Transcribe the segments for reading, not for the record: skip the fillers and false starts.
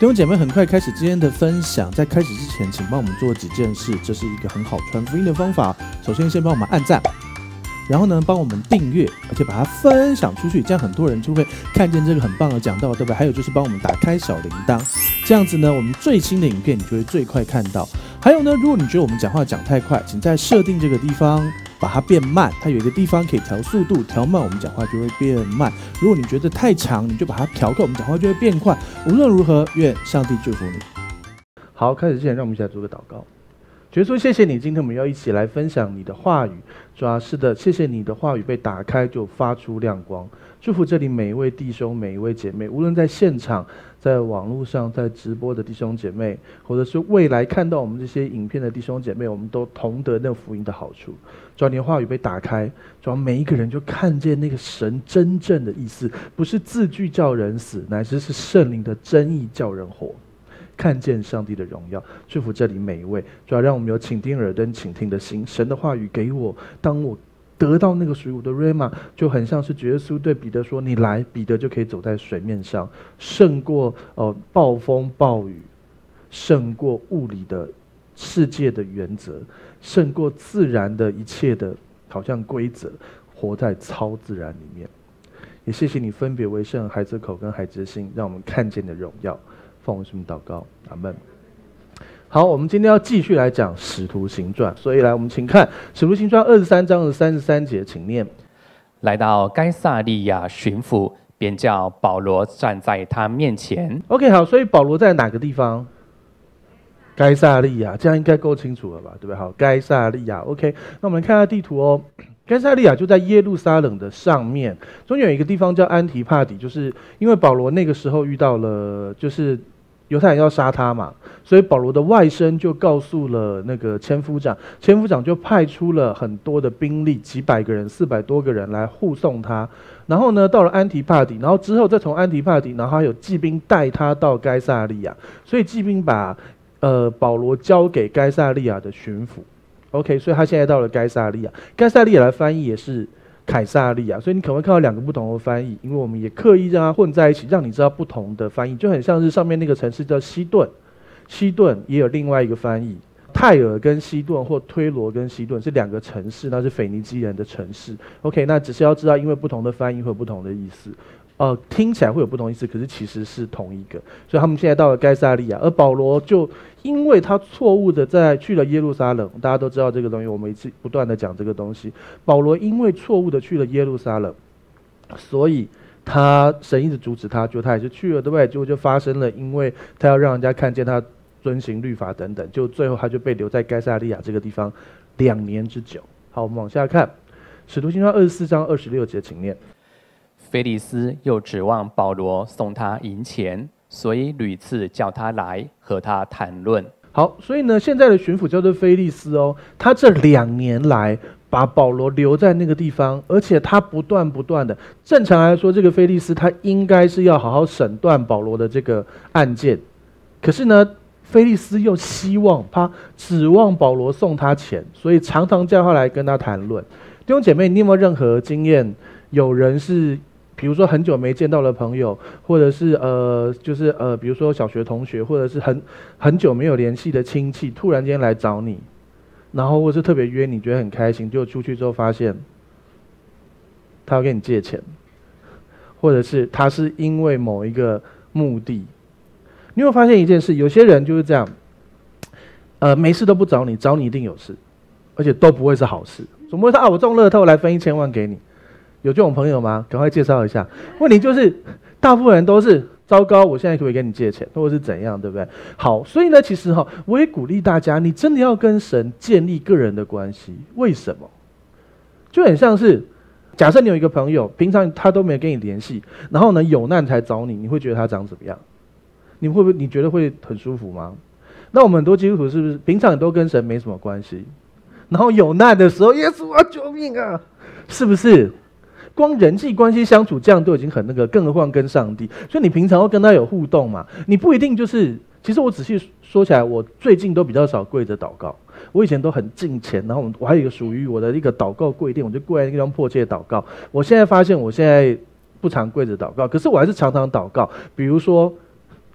弟兄姐妹，很快开始今天的分享。在开始之前，请帮我们做几件事，这是一个很好传福音的方法。首先，先帮我们按赞，然后呢，帮我们订阅，而且把它分享出去，这样很多人就会看见这个很棒的讲道，对不对？还有就是帮我们打开小铃铛，这样子呢，我们最新的影片你就会最快看到。还有呢，如果你觉得我们讲话讲太快，请在设定这个地方把它变慢，它有一个地方可以调速度，调慢我们讲话就会变慢。如果你觉得太长，你就把它调快，我们讲话就会变快。无论如何，愿上帝祝福你。好，开始之前，让我们一起来做个祷告。主耶稣，谢谢你，今天我们要一起来分享你的话语。主啊，是的，谢谢你的话语被打开就发出亮光。祝福这里每一位弟兄、每一位姐妹，无论在现场、在网络上、在直播的弟兄姐妹，或者是未来看到我们这些影片的弟兄姐妹，我们都同得那福音的好处。主啊，你的话语被打开，主啊，每一个人就看见那个神真正的意思，不是字句叫人死，乃是圣灵的真意叫人活。看见上帝的荣耀，祝福这里每一位。主要让我们有倾听耳灯、倾听的心。神的话语给我，当我得到那个属于我的 Rhema， 就很像是主耶稣对彼得说：“你来，彼得就可以走在水面上，胜过暴风暴雨，胜过物理的世界的原则，胜过自然的一切的好像规则，活在超自然里面。”也谢谢你分别为圣，孩子口跟孩子的心，让我们看见你的荣耀。奉我们祷告，阿们。好，我们今天要继续来讲《使徒行传》，所以来，我们请看《使徒行传》23章33节，请念： 来到该撒利亚巡抚，便叫保罗站在他面前。 OK， 好，所以保罗在哪个地方？该撒利亚，这样应该够清楚了吧？对不对？好，该撒利亚。OK， 那我们看下地图哦。该撒利亚就在耶路撒冷的上面，中间有一个地方叫安提帕底，就是因为保罗那个时候遇到了，就是犹太人要杀他嘛，所以保罗的外甥就告诉了那个千夫长，千夫长就派出了很多的兵力，几百个人，400多个人来护送他。然后呢，到了安提帕底，然后之后再从安提帕底，然后还有骑兵带他到该撒利亚，所以骑兵把保罗交给该撒利亚的巡抚。OK， 所以他现在到了该撒利亚，该撒利亚的翻译也是凯撒利亚，所以你可能会看到2个不同的翻译，因为我们也刻意让它混在一起，让你知道不同的翻译，就很像是上面那个城市叫西顿，西顿也有另外一个翻译，泰尔跟西顿或推罗跟西顿是2个城市，那是腓尼基人的城市。OK， 那只是要知道，因为不同的翻译会有不同的意思。听起来会有不同意思，可是其实是同一个，所以他们现在到了该撒利亚，而保罗就因为他错误的去了耶路撒冷，大家都知道这个东西，我们一直不断的讲这个东西。保罗因为错误的去了耶路撒冷，所以神一直阻止他，就他也是去了，对不对？结果就发生了，因为他要让人家看见他遵行律法等等，就最后他就被留在该撒利亚这个地方2年之久。好，我们往下看，使徒行传24章26节，请念。 腓利斯又指望保罗送他银钱，所以屡次叫他来和他谈论。 好，所以呢，现在的巡抚叫做腓利斯哦，他这2年来把保罗留在那个地方，而且他不断的，正常来说，这个腓利斯他应该是要好好审断保罗的这个案件，可是呢，腓利斯又希望他指望保罗送他钱，所以常常叫他来跟他谈论。弟兄姐妹，你有没有任何经验？有人是比如说很久没见到的朋友，或者是比如说小学同学，或者是很久没有联系的亲戚，突然间来找你，然后或是特别约你，觉得很开心，就出去之后发现他要跟你借钱，或者是他是因为某一个目的。你会发现一件事，有些人就是这样，没事都不找你，找你一定有事，而且都不会是好事。总不会说我中乐透来分1000万给你。有这种朋友吗？赶快介绍一下。问题就是，大部分人都是糟糕，我现在可不可以跟你借钱，或者是怎样，对不对？好，所以呢，其实我也鼓励大家，你真的要跟神建立个人的关系。为什么？就很像是，假设你有一个朋友，平常他都没有跟你联系，然后呢有难才找你，你会觉得他长怎么样？你觉得会很舒服吗？那我们很多基督徒是不是平常都跟神没什么关系，然后有难的时候，耶稣啊，救命啊，是不是？光人际关系相处这样都已经很那个，更何况跟上帝。所以你平常要跟他有互动嘛，你不一定就是。其实我仔细说起来，我最近都比较少跪着祷告。我以前都很敬虔，然后我还有一个属于我的一个祷告跪垫，我就跪在那个地方迫切祷告。我现在发现我现在不常跪着祷告，可是我还是常常祷告。比如说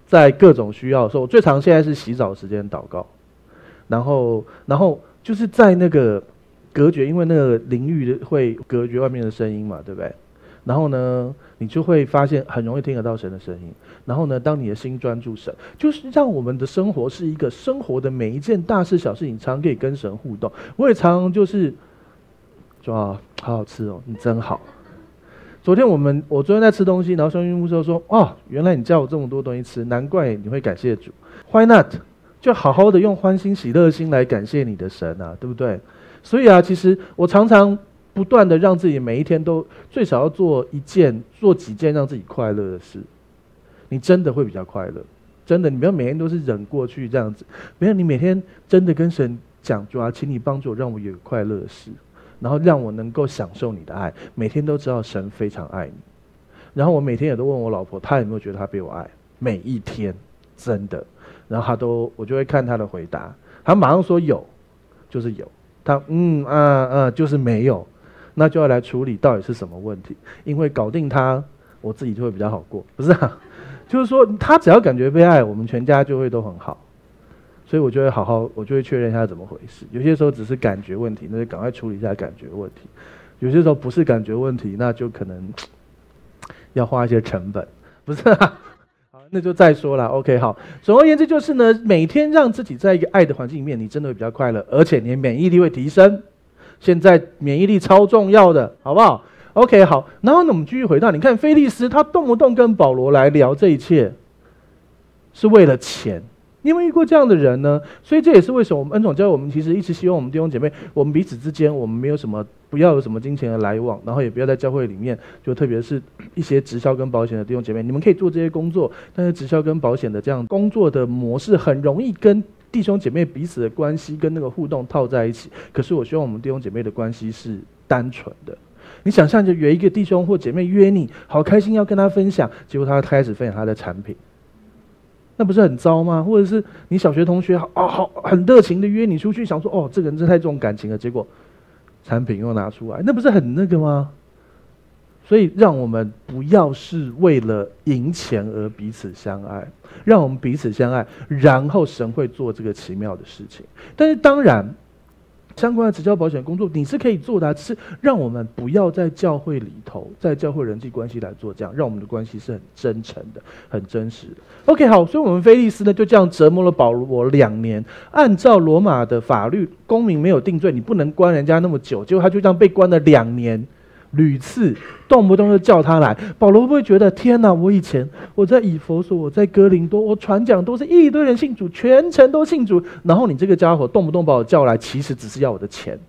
在各种需要的时候，我最常现在是洗澡时间祷告，然后就是在那个隔绝，因为那个淋浴会隔绝外面的声音嘛，对不对？然后呢，你就会发现很容易听得到神的声音。然后呢，当你的心专注神，就是让我们的生活是一个生活的每一件大事小事，你常可以跟神互动。我也常就是说啊，好好吃哦，你真好。我昨天在吃东西，然后兄弟牧师说：“哦，原来你叫我这么多东西吃，难怪你会感谢主。Why not？ 就好好的用欢欣喜乐的心来感谢你的神啊，对不对？所以啊，其实我常常不断的让自己每一天都最少要做几件让自己快乐的事，你真的会比较快乐。真的，你不要每天都是忍过去这样子，没有，你每天真的跟神讲主啊，请你帮助我，让我有快乐的事。”然后让我能够享受你的爱，每天都知道神非常爱你。然后我每天也都问我老婆，她有没有觉得她被我爱？每一天，真的。然后我就会看她的回答，她马上说有，就是有。她就是没有，那就要来处理到底是什么问题。因为搞定她，我自己就会比较好过，不是啊？就是说，她只要感觉被爱，我们全家就会都很好。所以我就会我就会确认一下怎么回事。有些时候只是感觉问题，那就赶快处理一下感觉问题；有些时候不是感觉问题，那就可能要花一些成本，不是啊？好，那就再说了。OK， 好。总而言之就是呢，每天让自己在一个爱的环境里面，你真的会比较快乐，而且你的免疫力会提升。现在免疫力超重要的，好不好 ？OK， 好。然后呢，我们继续回到，你看菲利斯他动不动跟保罗来聊这一切，是为了钱。你有没有遇过这样的人呢？所以这也是为什么我们恩宠教会，我们其实一直希望我们弟兄姐妹，我们彼此之间，我们没有什么，不要有什么金钱的来往，然后也不要在教会里面，就特别是一些直销跟保险的弟兄姐妹，你们可以做这些工作，但是直销跟保险的这样工作的模式，很容易跟弟兄姐妹彼此的关系跟那个互动套在一起。可是我希望我们弟兄姐妹的关系是单纯的。你想象着有一个弟兄或姐妹约你，好开心要跟他分享，结果他开始分享他的产品。那不是很糟吗？或者是你小学同学很热情的约你出去，想说哦，这个人真太重感情了，结果产品又拿出来，那不是很那个吗？所以让我们不要是为了赢钱而彼此相爱，让我们彼此相爱，然后神会做这个奇妙的事情。但是当然，相关的直销保险工作你是可以做的，只是让我们不要在教会里头，在教会人际关系来做这样，让我们的关系是很真诚的、很真实的。OK， 好，所以我们菲利斯呢就这样折磨了保罗2年。按照罗马的法律，公民没有定罪，你不能关人家那么久，结果他就这样被关了2年。屡次动不动就叫他来，保罗会不会觉得天哪？我以前我在以弗所，我在哥林多，我传讲都是一堆人信主，全城都信主，然后你这个家伙动不动把我叫来，其实只是要我的钱，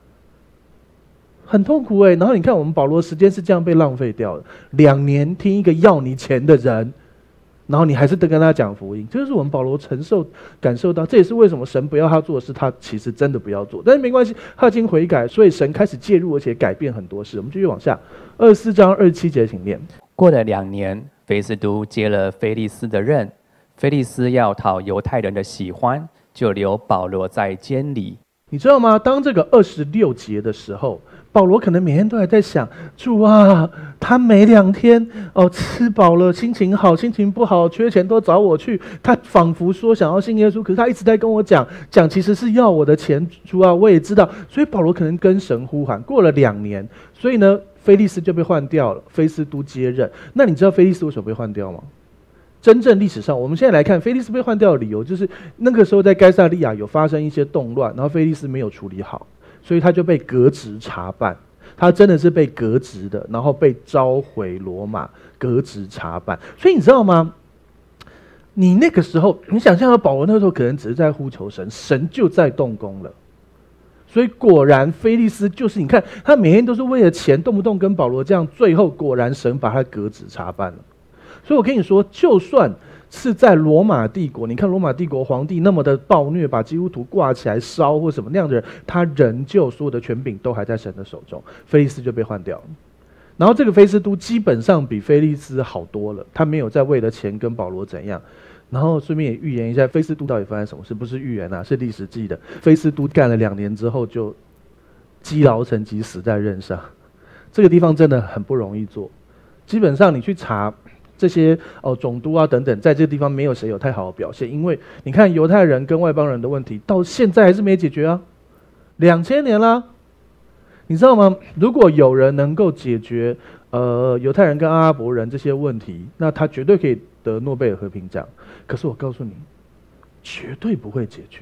很痛苦然后你看我们保罗的时间是这样被浪费掉的，2年听一个要你钱的人，然后你还是得跟他讲福音，这就是我们保罗感受到，这也是为什么神不要他做的事，他其实真的不要做，但是没关系，他已经悔改，所以神开始介入，而且改变很多事。我们继续往下，24章27节，请念。 过了2年，菲斯都接了菲利斯的任，菲利斯要讨犹太人的喜欢，就留保罗在监里。 你知道吗？当这个26节的时候，保罗可能每天都还在想，主啊，他每2天吃饱了，心情好，心情不好，缺钱都找我去。他仿佛说想要信耶稣，可是他一直在跟我讲其实是要我的钱。主啊，我也知道。所以保罗可能跟神呼喊。过了2年，所以呢，菲利斯就被换掉了，菲斯都接任。那你知道菲利斯为什么被换掉吗？真正历史上，我们现在来看菲利斯被换掉的理由，就是那个时候在该撒利亚有发生一些动乱，然后菲利斯没有处理好，所以他就被革职查办。他真的是被革职的，然后被召回罗马，革职查办。所以你知道吗？你那个时候，你想象到保罗那个时候可能只是在呼求神，神就在动工了。所以果然菲利斯就是你看他每天都是为了钱，动不动跟保罗这样，最后果然神把他革职查办了。所以我跟你说，就算是在罗马帝国，你看罗马帝国皇帝那么的暴虐，把基督徒挂起来烧或什么那样的人，他仍旧所有的权柄都还在神的手中。菲利斯就被换掉了，然后这个菲斯都基本上比菲利斯好多了，他没有再为了钱跟保罗怎样。然后顺便也预言一下，菲斯都到底发生什么事？不是预言啊，是历史记的。菲斯都干了2年之后就积劳成疾，死在任上。这个地方真的很不容易做。基本上你去查这些总督啊等等，在这个地方没有谁有太好的表现，因为你看犹太人跟外邦人的问题到现在还是没解决啊，2000年啦，你知道吗？如果有人能够解决犹太人跟阿拉伯人这些问题，那他绝对可以得诺贝尔和平奖。可是我告诉你，绝对不会解决，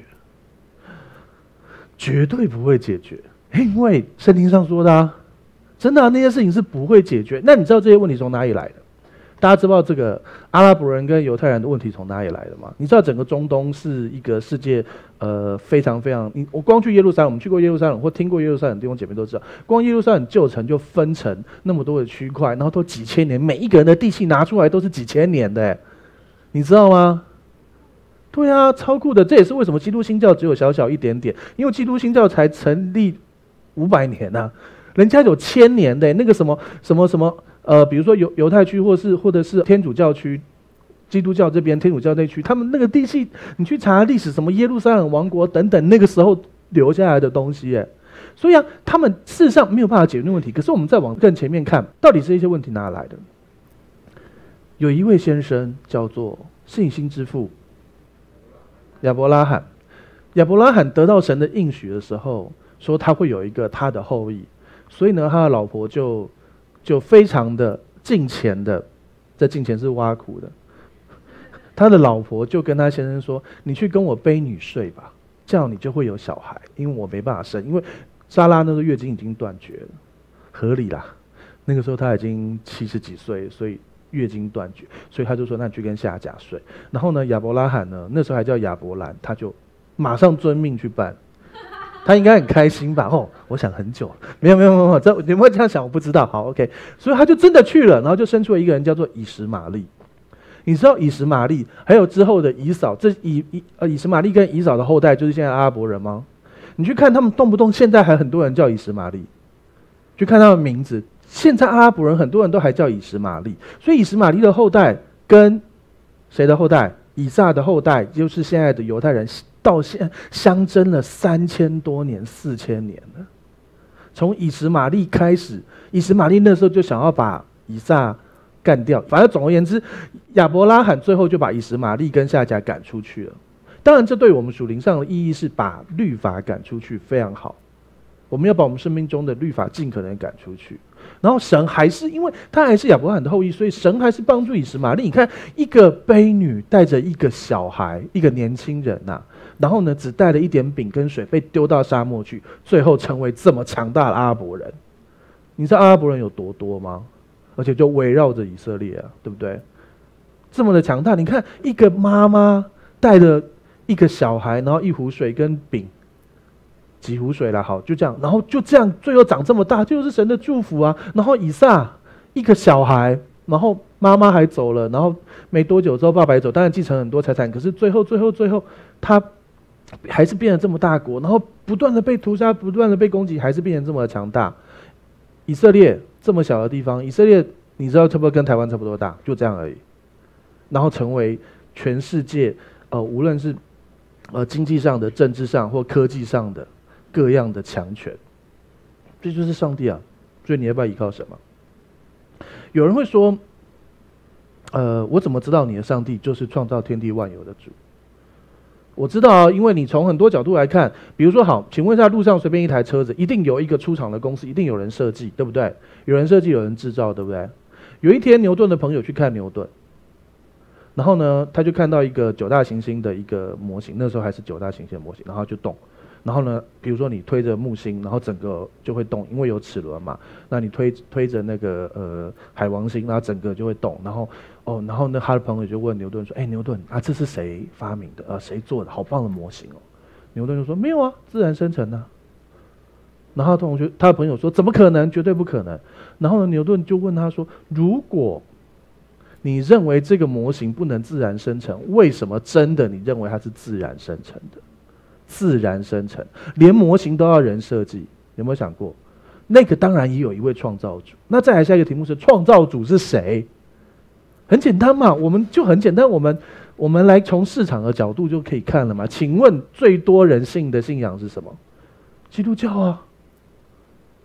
绝对不会解决，因为圣经上说的啊，真的啊，那些事情是不会解决。那你知道这些问题从哪里来的？大家知道这个阿拉伯人跟犹太人的问题从哪里来的吗？你知道整个中东是一个世界非常非常，我光去耶路撒冷，我们去过耶路撒冷或听过耶路撒冷的弟兄姐妹都知道，光耶路撒冷旧城就分成那么多的区块，然后都几千年，每一个人的地契拿出来都是几千年的，你知道吗？对啊，超酷的。这也是为什么基督新教只有小小一点点，因为基督新教才成立500年啊，人家有1000年的那个什么比如说犹太区或者是天主教区，基督教这边天主教那区，他们那个地契，你去查历史，什么耶路撒冷王国等等，那个时候留下来的东西耶。所以啊，他们事实上没有办法解决问题。可是我们再往更前面看，到底这些问题哪来的？有一位先生叫做信心之父亚伯拉罕。亚伯拉罕得到神的应许的时候，说他会有一个他的后裔，所以呢，他的老婆就非常的敬虔的，这敬虔是挖苦的。他的老婆就跟他先生说：“你去跟我背女睡吧，这样你就会有小孩，因为我没办法生，因为莎拉那时候月经已经断绝了，合理啦。那个时候他已经70几岁，所以月经断绝，所以他就说：那你去跟夏甲睡。然后呢，亚伯拉罕呢，那时候还叫亚伯兰，他就马上遵命去办。”他应该很开心吧？我想很久了，没有，你们会这样想？我不知道。好 ，OK， 所以他就真的去了，然后就生出了一个人叫做以实玛利。你知道以实玛利还有之后的以扫，这以实玛利跟以扫的后代就是现在阿拉伯人吗？你去看他们动不动现在还很多人叫以实玛利，去看他们名字，现在阿拉伯人很多人都还叫以实玛利，所以以实玛利的后代跟谁的后代？以撒的后代，就是现在的犹太人。到现在相争了3000多年、4000年了。从以实玛利开始，以实玛利那时候就想要把以撒干掉。反正总而言之，亚伯拉罕最后就把以实玛利跟夏甲赶出去了。当然，这对我们属灵上的意义是把律法赶出去，非常好。我们要把我们生命中的律法尽可能赶出去。然后神还是因为他还是亚伯拉罕的后裔，所以神还是帮助以实玛利。你看，一个婢女带着一个小孩，一个年轻人呐，然后呢，只带了一点饼跟水，被丢到沙漠去，最后成为这么强大的阿拉伯人。你知道阿拉伯人有多多吗？而且就围绕着以色列啊，对不对？这么的强大。你看，一个妈妈带着一个小孩，然后一壶水跟饼。几壶水啦，好，就这样，然后就这样，最后长这么大，就是神的祝福啊。然后以撒一个小孩，然后妈妈还走了，然后没多久之后爸爸也走，当然继承很多财产，可是最后他还是变成这么大国，然后不断的被屠杀，不断的被攻击，还是变成这么强大。以色列这么小的地方，以色列你知道差不多跟台湾差不多大，就这样而已。然后成为全世界无论是经济上的、政治上或科技上的。各样的强权，这就是上帝啊！所以你要不要依靠什么？有人会说，我怎么知道你的上帝就是创造天地万有的主？我知道啊，因为你从很多角度来看，比如说好，请问一下，路上随便一台车子，一定有一个出厂的公司，一定有人设计，对不对？有人设计，有人制造，对不对？有一天，牛顿的朋友去看牛顿，然后呢，他就看到一个9大行星的一个模型，那时候还是9大行星的模型，然后就动。然后呢，比如说你推着木星，然后整个就会动，因为有齿轮嘛。那你推着那个海王星，然后整个就会动。然后呢，他的朋友就问牛顿说：“哎，牛顿啊，这是谁发明的？谁做的？好棒的模型哦！”牛顿就说：“没有啊，自然生成的。”然后他的朋友说：“怎么可能？绝对不可能。”然后呢，牛顿就问他说：“如果你认为这个模型不能自然生成，为什么真的你认为它是自然生成的？”自然生成，连模型都要人设计，有没有想过？那个当然也有一位创造主。那再来下一个题目是：创造主是谁？很简单嘛，我们就很简单，我们来从市场的角度就可以看了嘛。请问最多人信的信仰是什么？基督教啊。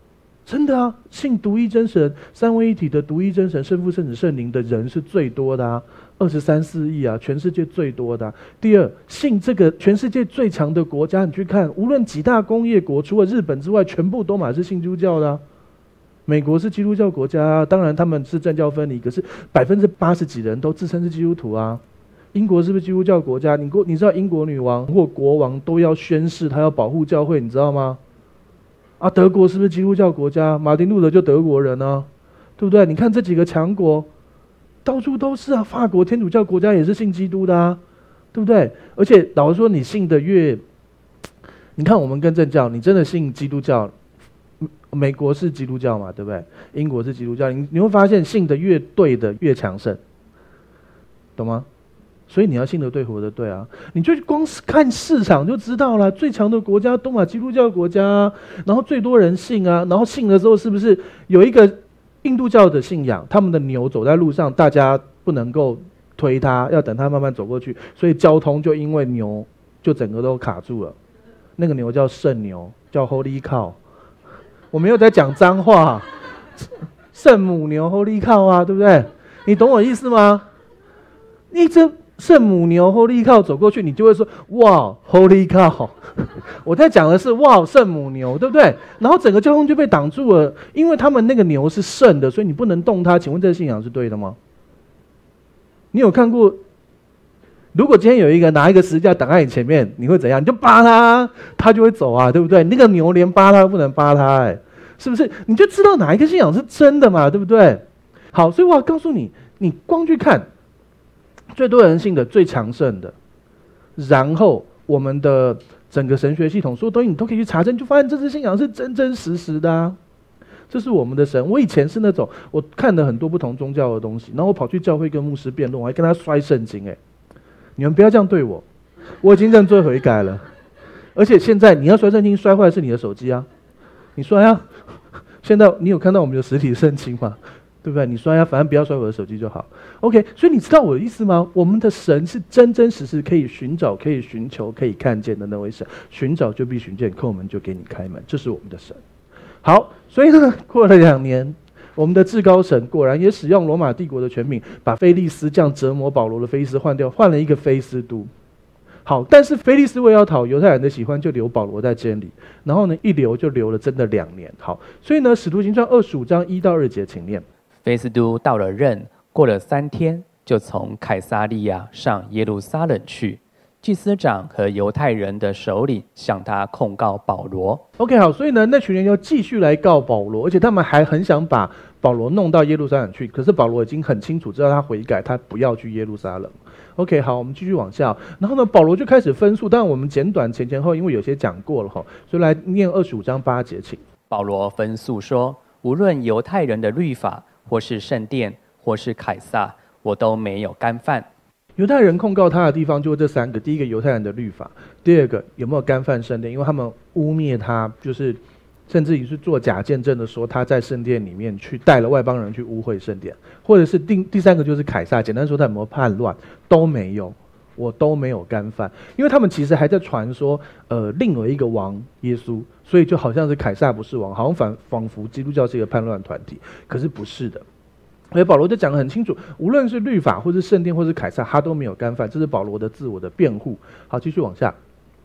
真的啊，信独一真神、三位一体的独一真神、圣父、圣子、圣灵的人是最多的啊，23、4亿啊，全世界最多的啊。第二，信这个全世界最强的国家，你去看，无论几大工业国，除了日本之外，全部都是信基督教的啊。美国是基督教国家啊，当然他们是政教分离，可是80%几人都自称是基督徒啊。英国是不是基督教国家？你知道英国女王或国王都要宣誓，他要保护教会，你知道吗？啊，德国是不是基督教国家？马丁路德就德国人啊，对不对？你看这几个强国，到处都是啊。法国天主教国家也是信基督的啊，对不对？而且老实说，你信的越，你看我们跟正教，你真的信基督教，美国是基督教嘛，对不对？英国是基督教，你会发现信的越对的越强盛，懂吗？所以你要信得对，活得对啊！你就光是看市场就知道了，最强的国家都基督教国家啊，然后最多人信啊，然后信了之后是不是有一个印度教的信仰？他们的牛走在路上，大家不能够推它，要等它慢慢走过去，所以交通就因为牛就整个都卡住了。那个牛叫圣牛，叫 Holy Cow。我没有在讲脏话，圣母牛 Holy Cow 啊，对不对？你懂我意思吗？一只圣母牛 Holy Cow 走过去，你就会说哇 Holy Cow。我在讲的是哇圣母牛，对不对？然后整个交通就被挡住了，因为他们那个牛是圣的，所以你不能动它。请问这个信仰是对的吗？你有看过？如果今天有一个拿一个十字架挡在你前面，你会怎样？你就扒它，它就会走啊，对不对？那个牛连扒它都不能扒它，是不是？你就知道哪一个信仰是真的嘛，对不对？好，所以我要告诉你，你光去看最多人信的、最强盛的，然后我们的整个神学系统所有东西你都可以去查证，就发现这支信仰是真真实实的啊。这是我们的神。我以前是那种我看了很多不同宗教的东西，然后我跑去教会跟牧师辩论，我还跟他摔圣经。你们不要这样对我，我已经认罪悔改了。而且现在你要摔圣经，摔坏的是你的手机啊，你摔啊。现在你有看到我们的实体圣经吗？对不对？你摔啊，反正不要摔我的手机就好。OK， 所以你知道我的意思吗？我们的神是真真实实可以寻找、可以寻求、可以看见的那位神。寻找就必寻见，叩门就给你开门，这是我们的神。好，所以呢，过了2年，我们的至高神果然也使用罗马帝国的权柄，把菲利斯这样折磨保罗的菲利斯换掉，换了一个菲斯都。好，但是菲利斯为要讨犹太人的喜欢，就留保罗在监里，然后呢，一留就留了真的2年。好，所以呢，使徒行传25章1到2节，请念。 菲斯都到了任，过了3天，就从凯撒利亚上耶路撒冷去。祭司长和犹太人的首领向他控告保罗。 OK， 好，所以呢，那群人要继续来告保罗，而且他们还很想把保罗弄到耶路撒冷去。可是保罗已经很清楚知道他悔改，他不要去耶路撒冷。OK， 好，我们继续往下。然后呢，保罗就开始分述，当然我们简短前后，因为有些讲过了哈，所以来念25章8节，请。 保罗分述说，无论犹太人的律法，或是圣殿，或是凯撒，我都没有干犯。 犹太人控告他的地方就是这3个：第一个，犹太人的律法；第二个，有没有干犯圣殿，因为他们污蔑他，就是甚至于是做假见证的说他在圣殿里面去带了外邦人去污秽圣殿，或者是第3个就是凯撒，简单说他有没有叛乱，都没有，我都没有干犯，因为他们其实还在传说，另有一个王耶稣，所以就好像是凯撒不是王，好像仿佛基督教是一个叛乱团体，可是不是的。所以保罗就讲得很清楚，无论是律法或是圣殿或是凯撒，他都没有干犯，这是保罗的自我的辩护。好，继续往下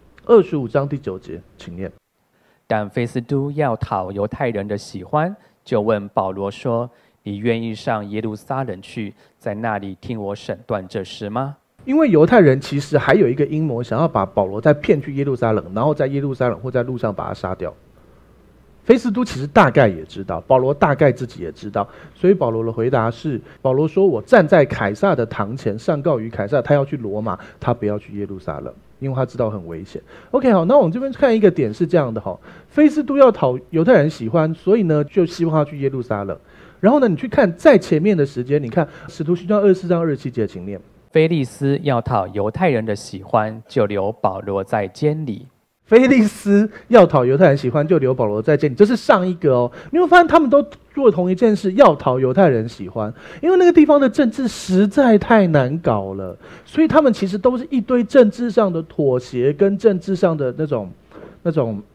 ，25章第9节，请念。 但菲斯都要讨犹太人的喜欢，就问保罗说：“你愿意上耶路撒冷去，在那里听我审断这事吗？” 因为犹太人其实还有一个阴谋，想要把保罗再骗去耶路撒冷，然后在耶路撒冷或在路上把他杀掉。菲斯都其实大概也知道，保罗大概自己也知道，所以保罗的回答是：保罗说，我站在凯撒的堂前上告于凯撒，他要去罗马，他不要去耶路撒冷，因为他知道很危险。OK， 好，那我们这边看一个点是这样的哈，菲斯都要讨犹太人喜欢，所以呢就希望他去耶路撒冷。然后呢，你去看在前面的时间，你看使徒行传24章27节，请念。 菲利斯要讨犹太人的喜欢，就留保罗在监里。 菲利斯要讨犹太人喜欢，就留保罗在监里，这是上一个哦。你会发现他们都做同一件事，要讨犹太人喜欢，因为那个地方的政治实在太难搞了，所以他们其实都是一堆政治上的妥协跟政治上的那种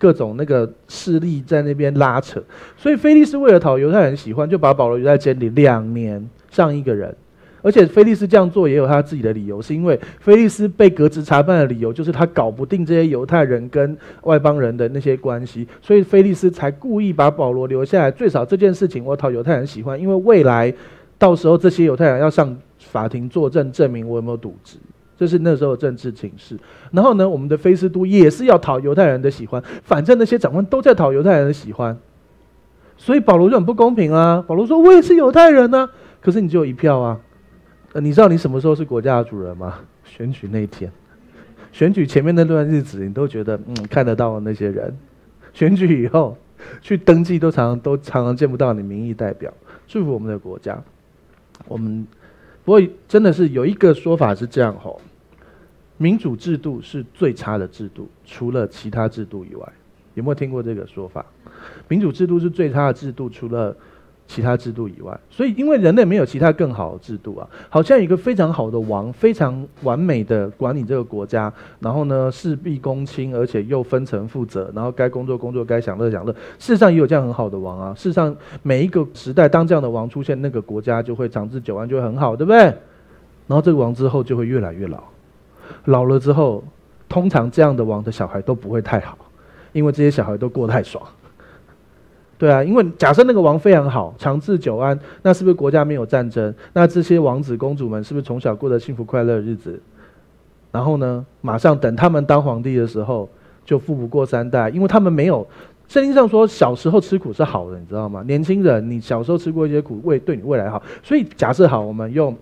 各种那个势力在那边拉扯，所以菲利斯为了讨犹太人喜欢，就把保罗留在监里2年，上一个人。而且菲利斯这样做也有他自己的理由，是因为菲利斯被革职查办的理由就是他搞不定这些犹太人跟外邦人的那些关系，所以菲利斯才故意把保罗留下来，最少这件事情我讨犹太人喜欢，因为未来到时候这些犹太人要上法庭作证，证明我有没有渎职，这是那时候的政治情势。然后呢，我们的菲斯都也是要讨犹太人的喜欢，反正那些长官都在讨犹太人的喜欢，所以保罗就很不公平啊。保罗说：“我也是犹太人啊，可是你只有1票啊。”你知道你什么时候是国家的主人吗？选举那一天，选举前面那段日子，你都觉得看得到的那些人，选举以后去登记都常常见不到你民意代表。祝福我们的国家。不过真的是有一个说法是这样吼，民主制度是最差的制度，除了其他制度以外。有没有听过这个说法？民主制度是最差的制度，除了其他制度以外。所以因为人类没有其他更好的制度啊，好像有一个非常好的王，非常完美的管理这个国家，然后呢事必躬亲，而且又分层负责，然后该工作工作，该享乐享乐。事实上也有这样很好的王啊，事实上每一个时代当这样的王出现，那个国家就会长治久安，就会很好，对不对？然后这个王之后就会越来越老，老了之后通常这样的王的小孩都不会太好，因为这些小孩都过太爽。对啊，因为假设那个王非常好，长治久安，那是不是国家没有战争？那这些王子公主们是不是从小过得幸福快乐的日子？然后呢，马上等他们当皇帝的时候，就富不过3代，因为他们没有。圣经上说，小时候吃苦是好的，你知道吗？年轻人，你小时候吃过一些苦，对你未来好。所以假设好，我们用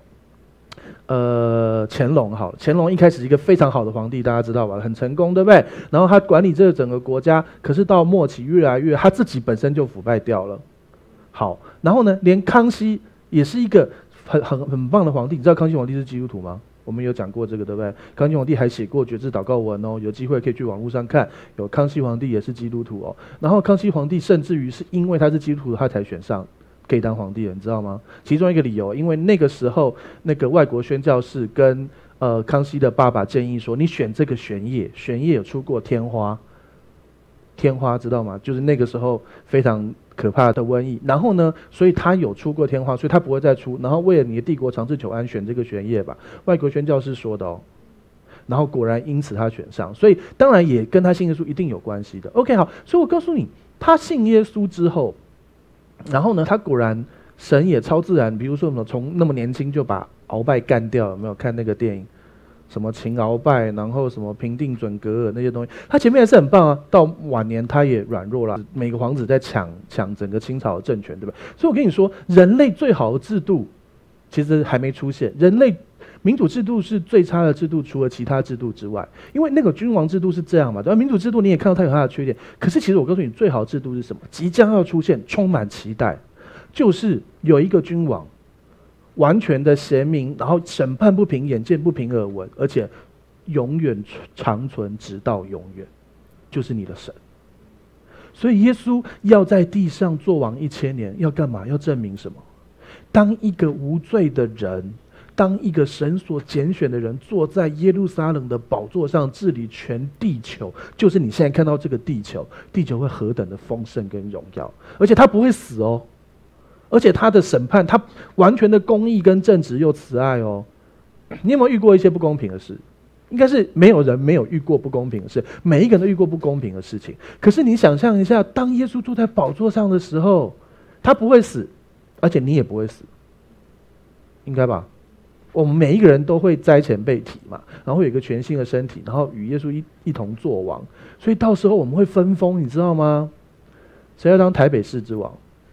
乾隆好了，乾隆一开始是一个非常好的皇帝，大家知道吧？很成功，对不对？然后他管理这个整个国家，可是到末期越来越，他自己本身就腐败掉了。好，然后呢，连康熙也是一个很棒的皇帝。你知道康熙皇帝是基督徒吗？我们有讲过这个，对不对？康熙皇帝还写过决志祷告文哦，有机会可以去网络上看。有康熙皇帝也是基督徒哦。然后康熙皇帝甚至于是因为他是基督徒，他才选上可以当皇帝了，你知道吗？其中一个理由，因为那个时候那个外国宣教士跟康熙的爸爸建议说，你选这个玄烨有出过天花知道吗？就是那个时候非常可怕的瘟疫。然后呢，所以他有出过天花，所以他不会再出。然后为了你的帝国长治久安，选这个玄烨吧，外国宣教士说的哦。然后果然因此他选上，所以当然也跟他信耶稣一定有关系的。OK， 好，所以我告诉你，他信耶稣之后。然后呢，他果然神也超自然，比如说什么从那么年轻就把鳌拜干掉，有没有看那个电影？什么秦鳌拜，然后什么平定准噶尔那些东西，他前面还是很棒啊。到晚年他也软弱了，每个皇子在抢整个清朝的政权，对吧？所以我跟你说，人类最好的制度其实还没出现，人类民主制度是最差的制度，除了其他制度之外，因为那个君王制度是这样嘛，对吧？民主制度你也看到它有它的缺点，可是其实我告诉你，最好的制度是什么？即将要出现，充满期待，就是有一个君王，完全的贤明，然后审判不平，眼见不平耳闻，而且永远长存，直到永远，就是你的神。所以耶稣要在地上做王1000年，要干嘛？要证明什么？当一个无罪的人，当一个神所拣选的人坐在耶路撒冷的宝座上治理全地球，就是你现在看到这个地球会何等的丰盛跟荣耀，而且他不会死哦，而且他的审判，他完全的公义跟正直又慈爱哦。你有没有遇过一些不公平的事？应该是没有人没有遇过不公平的事，每一个人都遇过不公平的事情。可是你想象一下，当耶稣坐在宝座上的时候，他不会死，而且你也不会死，应该吧？我们每一个人都会灾前被提嘛，然后会有一个全新的身体，然后与耶稣一同作王，所以到时候我们会分封，你知道吗？谁要当台北市之王？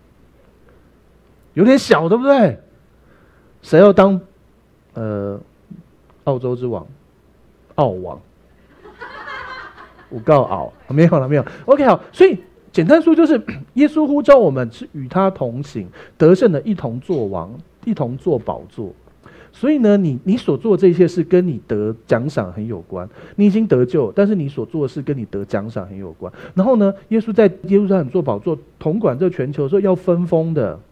有点小，对不对？谁要当澳洲之王？澳王？我告澳，没有了，没有。OK， 好，所以简单说就是，耶稣呼召我们是与他同行，得胜的一同作王，一同坐宝座。所以呢，你所做的这些事跟你得奖赏很有关。你已经得救，但是你所做的事跟你得奖赏很有关。然后呢，耶稣在耶路撒冷坐宝座，统管这全球的时候要分封的，而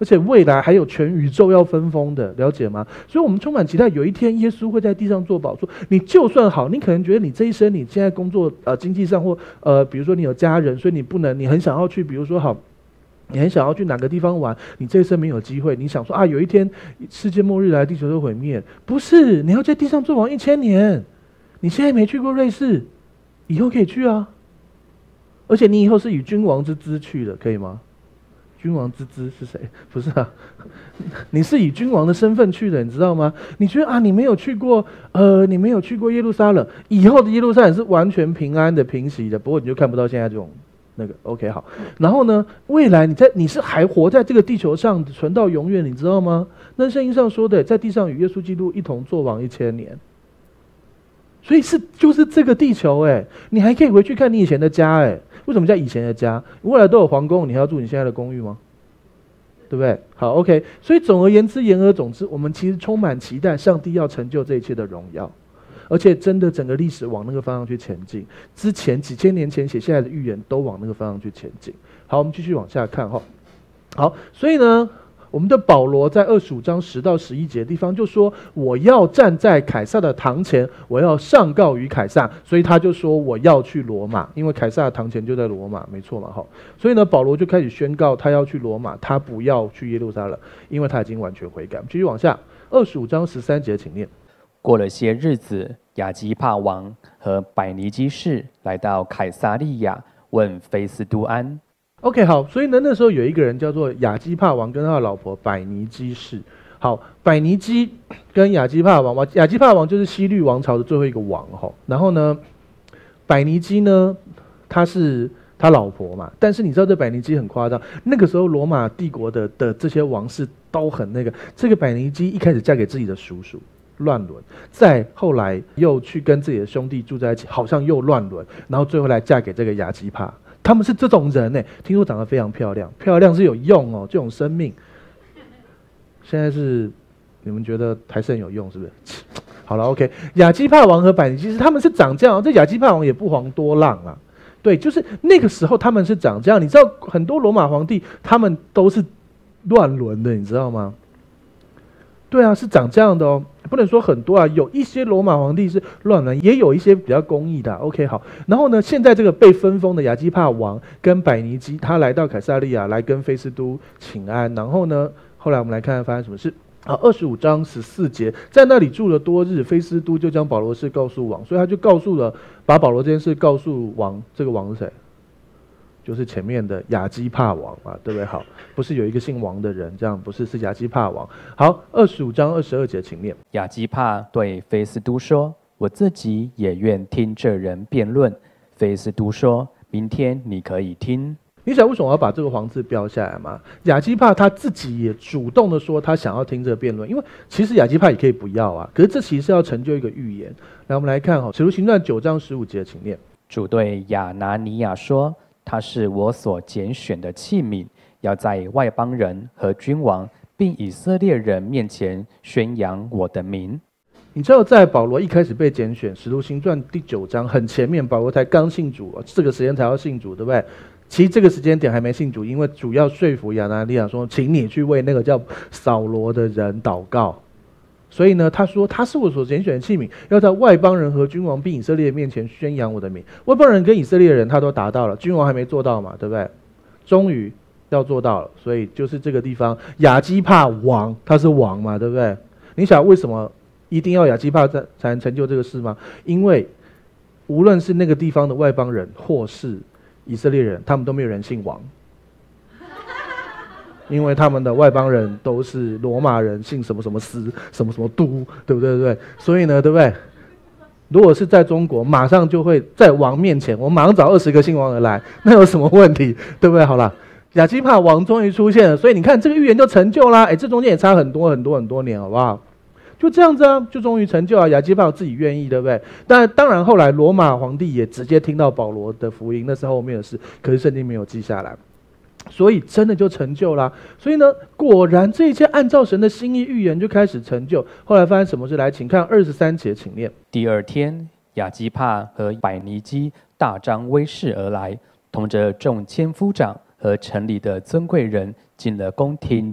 而且未来还有全宇宙要分封的，了解吗？所以我们充满期待，有一天耶稣会在地上做宝座。你就算好，你可能觉得你这一生你现在工作经济上或比如说你有家人，所以你不能，你很想要去，比如说好。你很想要去哪个地方玩，你这一生没有机会。你想说有一天世界末日来，地球都毁灭，不是？你要在地上做王1000年。你现在没去过瑞士，以后可以去啊。而且你以后是以君王之姿去的，可以吗？君王之姿是谁？不是啊，你是以君王的身份去的，你知道吗？你觉得你没有去过，你没有去过耶路撒冷，以后的耶路撒冷是完全平安的、平息的。不过你就看不到现在这种。OK 好，然后呢？未来你是还活在这个地球上，存到永远，你知道吗？那圣经上说的，在地上与耶稣基督一同作王1000年，所以就是这个地球你还可以回去看你以前的家为什么叫以前的家？未来都有皇宫，你还要住你现在的公寓吗？对不对？好 OK， 所以总而言之，言而总之，我们其实充满期待，上帝要成就这一切的荣耀。而且真的整个历史往那个方向去前进，之前几千年前写下来的预言都往那个方向去前进。好，我们继续往下看好，所以呢，我们的保罗在25章10到11节的地方就说，我要站在凯撒的堂前，我要上告于凯撒，所以他就说我要去罗马，因为凯撒的堂前就在罗马，没错嘛。所以呢，保罗就开始宣告他要去罗马，他不要去耶路撒冷，因为他已经完全悔改。继续往下，25章13节，请念。 过了些日子，亚基帕王和百尼基士来到凯撒利亚，问菲斯都安。 OK， 好，所以呢，那时候有一个人叫做亚基帕王，跟他的老婆百尼基士。好，百尼基跟亚基帕王，亚基帕王就是希律王朝的最后一个王然后呢，百尼基呢，他是他老婆嘛，但是你知道这百尼基很夸张，那个时候罗马帝国的这些王室都很那个，这个百尼基一开始嫁给自己的叔叔。乱伦，再后来又去跟自己的兄弟住在一起，好像又乱伦，然后最后来嫁给这个亚基帕。他们是这种人听说长得非常漂亮，漂亮是有用这种生命。现在是你们觉得还是很有用，是不是？好了 ，OK， 亚基帕王和百尼基士他们是长这样，这亚基帕王也不遑多让啊。对，就是那个时候他们是长这样。你知道很多罗马皇帝他们都是乱伦的，你知道吗？对啊，是长这样的不能说很多啊，有一些罗马皇帝是乱伦，也有一些比较公义的。OK， 好，然后呢，现在这个被分封的亚基帕王跟百尼基，他来到凯撒利亚来跟菲斯都请安，然后呢，后来我们来看看发生什么事。好，25章14节，在那里住了多日，菲斯都就将保罗事告诉王，所以他就把保罗这件事告诉王。这个王是谁？就是前面的亚基帕王嘛，对不对？好，不是有一个姓王的人，这样不是，是亚基帕王。好，25章22节，请念。 亚基帕对菲斯都说：“我自己也愿听这人辩论。”菲斯都说：“明天你可以听。” 你想为什么要把这个黄字标下来吗？亚基帕他自己也主动的说他想要听这个辩论，因为其实亚基帕也可以不要啊，可是这其实是要成就一个预言。来，我们来看使徒行传9章15节，请念。 主对亚拿尼亚说：“他是我所拣选的器皿，要在外邦人和君王并以色列人面前宣扬我的名。” 你知道在保罗一开始被拣选，使徒行传第9章很前面，保罗才刚信主，这个时间才要信主，对不对？其实这个时间点还没信主，因为主要说服亚拿尼亚说，请你去为那个叫扫罗的人祷告。所以呢，他说他是我所拣选的器皿，要在外邦人和君王并以色列面前宣扬我的名。外邦人跟以色列人他都达到了，君王还没做到嘛，对不对？终于要做到了，所以就是这个地方，亚基帕王他是王嘛，对不对？你想为什么一定要亚基帕才能成就这个事吗？因为无论是那个地方的外邦人或是以色列人，他们都没有人姓王，因为他们的外邦人都是罗马人，姓什么什么司，什么什么都，对不对？对不对？所以呢，对不对？如果是在中国，马上就会在王面前，我马上找20个姓王的来，那有什么问题？对不对？好了，亚基帕王终于出现了，所以你看这个预言就成就啦。这中间也差很多年，好不好？就这样子啊，就终于成就了。亚基帕自己愿意，对不对？但当然后来罗马皇帝也直接听到保罗的福音，那是后面的事，可是圣经没有记下来，所以真的就成就啦。所以呢，果然这一切按照神的心意预言就开始成就。后来发生什么事？来，请看23节，请念。 第二天，亚基帕和百尼基大张威势而来，同着众千夫长和城里的尊贵人进了宫廷。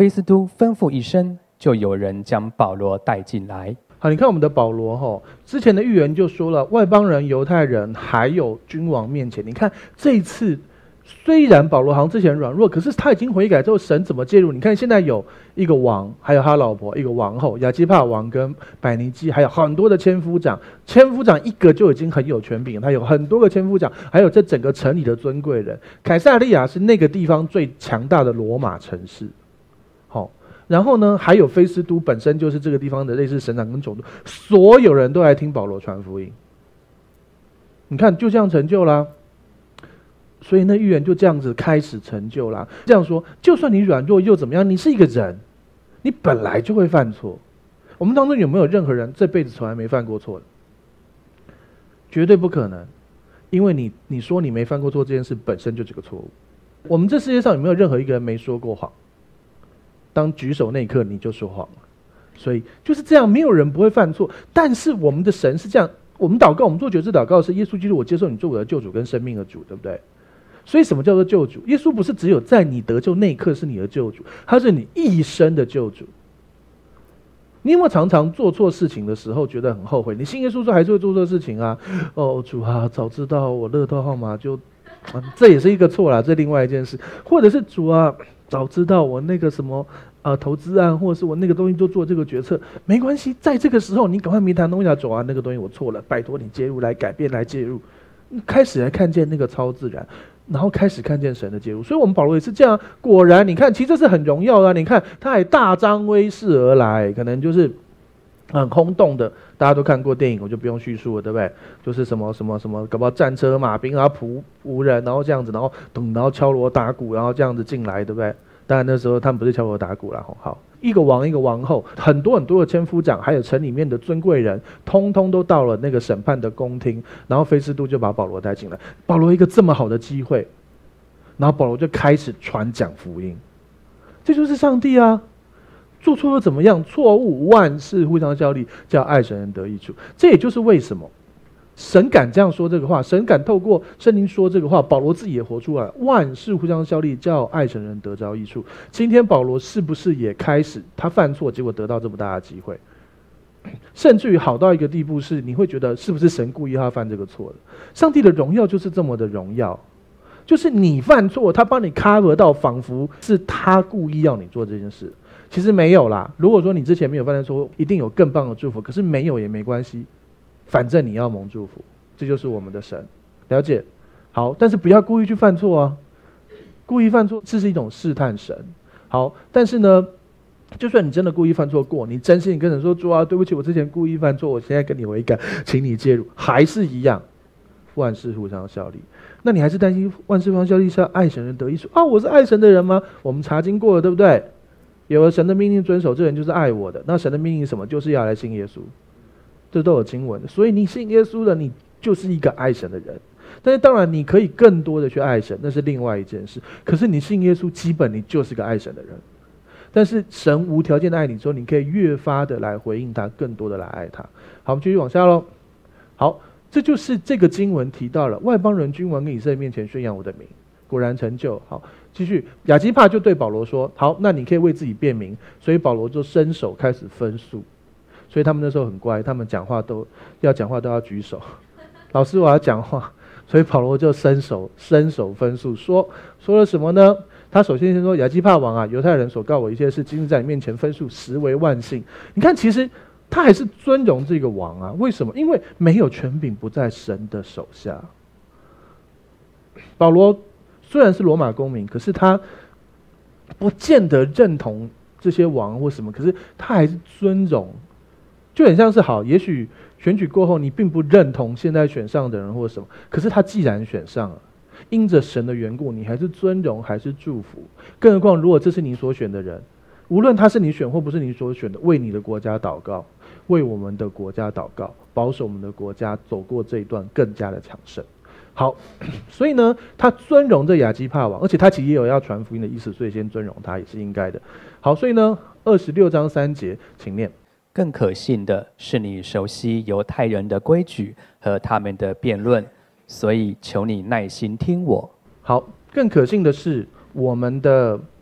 菲斯都吩咐一声，就有人将保罗带进来。 好，你看我们的保罗之前的预言就说了，外邦人、犹太人还有君王面前，你看这一次虽然保罗好像之前软弱，可是他已经悔改之后，神怎么介入？你看现在有一个王，还有他老婆一个王后亚基帕王跟百尼基，还有很多的千夫长，千夫长一个就已经很有权柄，他有很多个千夫长，还有这整个城里的尊贵人。凯撒利亚是那个地方最强大的罗马城市，然后呢，还有菲斯都本身就是这个地方的类似省长跟总督，所有人都来听保罗传福音。你看，就这样成就啦。所以那预言就这样子开始成就啦。这样说，就算你软弱又怎么样？你是一个人，你本来就会犯错。我们当中有没有任何人这辈子从来没犯过错的？绝对不可能，因为你说你没犯过错这件事本身就是个错误。我们这世界上有没有任何一个人没说过谎？当举手那一刻你就说谎了。所以就是这样，没有人不会犯错。但是我们的神是这样，我们祷告，我们做决志祷告是耶稣基督，我接受你做我的救主跟生命的主，对不对？所以什么叫做救主？耶稣不是只有在你得救那一刻是你的救主，他是你一生的救主。你有没有常常做错事情的时候觉得很后悔？你信耶稣之后还是会做错事情啊？主啊，早知道我乐透号码就，这也是一个错啦，这另外一件事。或者是主啊，早知道我那个什么投资案，或者是我那个东西就做这个决策，没关系，在这个时候你赶快迷谈弄一下，主啊，那个东西我错了，拜托你介入来改变来介入，开始来看见那个超自然，然后开始看见神的介入。所以我们保罗也是这样，果然你看，其实这是很荣耀的。你看他还大张威势而来，可能就是很轰动的，大家都看过电影，我就不用叙述了，对不对？就是什么什么什么，搞不好战车马兵，然后仆人，然后这样子，然后敲锣打鼓，然后这样子进来，对不对？当然那时候他们不是敲锣打鼓啦，好，一个王一个王后，很多很多的千夫长，还有城里面的尊贵人，通通都到了那个审判的宫厅，然后菲斯都就把保罗带进来。保罗一个这么好的机会，然后保罗就开始传讲福音，这就是上帝啊！做错了怎么样？错误万事互相效力，叫爱神人得益处。这也就是为什么神敢这样说这个话，神敢透过圣灵说这个话，保罗自己也活出来，万事互相效力，叫爱神人得着益处。今天保罗是不是也开始他犯错，结果得到这么大的机会，甚至于好到一个地步是你会觉得是不是神故意要他犯这个错的？上帝的荣耀就是这么的荣耀，就是你犯错，他帮你 cover 到，仿佛是他故意要你做这件事。其实没有啦，如果说你之前没有犯错，一定有更棒的祝福，可是没有也没关系，反正你要蒙祝福，这就是我们的神。了解？好，但是不要故意去犯错啊！故意犯错，这是一种试探神。好，但是呢，就算你真的故意犯错过，你真心跟神说：“主啊，对不起，我之前故意犯错，我现在跟你悔改，请你介入。”还是一样，万事互相效力。那你还是担心万事互相效力是要爱神人得益处啊？我是爱神的人吗？我们查经过了，对不对？有了神的命令遵守，这人就是爱我的。那神的命令什么？就是要来信耶稣。这都有经文，所以你信耶稣了，你就是一个爱神的人。但是当然你可以更多的去爱神，那是另外一件事。可是你信耶稣，基本你就是个爱神的人。但是神无条件的爱你之后，你可以越发的来回应他，更多的来爱他。好，我们继续往下咯。好，这就是这个经文提到了外邦人君王跟以色列面前宣扬我的名，果然成就。好，继续，亚基帕就对保罗说：“好，那你可以为自己辩明。”所以保罗就伸手开始分诉。所以他们那时候很乖，他们讲话都要举手。老师，我要讲话。所以保罗就伸手分诉，说了什么呢？他首先说：“亚基帕王啊，犹太人所告我一切事，今日在你面前分诉，实为万幸。”你看，其实他还是尊荣这个王啊。为什么？因为没有权柄不在神的手下。保罗虽然是罗马公民，可是他不见得认同这些王或什么，可是他还是尊荣。就很像是好，也许选举过后你并不认同现在选上的人或什么，可是他既然选上了，因着神的缘故，你还是尊荣，还是祝福。更何况如果这是你所选的人，无论他是你选或不是你所选的，为你的国家祷告，为我们的国家祷告，保守我们的国家走过这一段更加的强盛。好，所以呢，他尊荣这亚基帕王，而且他其实也有要传福音的意思，所以先尊荣他也是应该的。好，所以呢，26章3节，请念。 更可信的是，你熟悉犹太人的规矩和他们的辩论，所以求你耐心听我。 好，更可信的是，我们的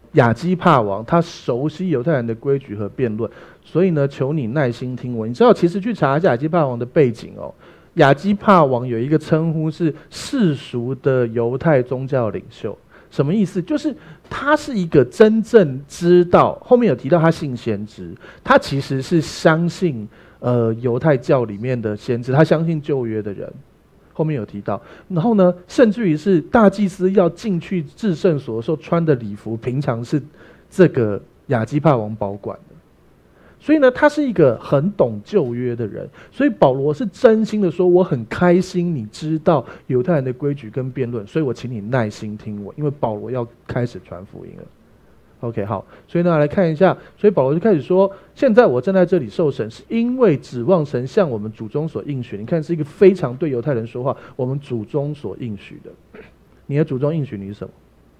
亚基帕王他熟悉犹太人的规矩和辩论，所以呢，求你耐心听我。你知道，其实去查一下亚基帕王的背景哦。亚基帕王有一个称呼是世俗的犹太宗教领袖，什么意思？就是他是一个真正知道，后面有提到他信先知，他其实是相信犹太教里面的先知，他相信旧约的人。后面有提到，然后呢，甚至于是大祭司要进去至圣所的时候穿的礼服，平常是这个亚基帕王保管的。所以呢，他是一个很懂旧约的人。所以保罗是真心的说，我很开心你知道犹太人的规矩跟辩论，所以我请你耐心听我，因为保罗要开始传福音了。OK， 好，所以呢，来看一下，所以保罗就开始说，现在我站在这里受审，是因为指望神向我们祖宗所应许。你看，是一个非常对犹太人说话，我们祖宗所应许的。你的祖宗应许你什么？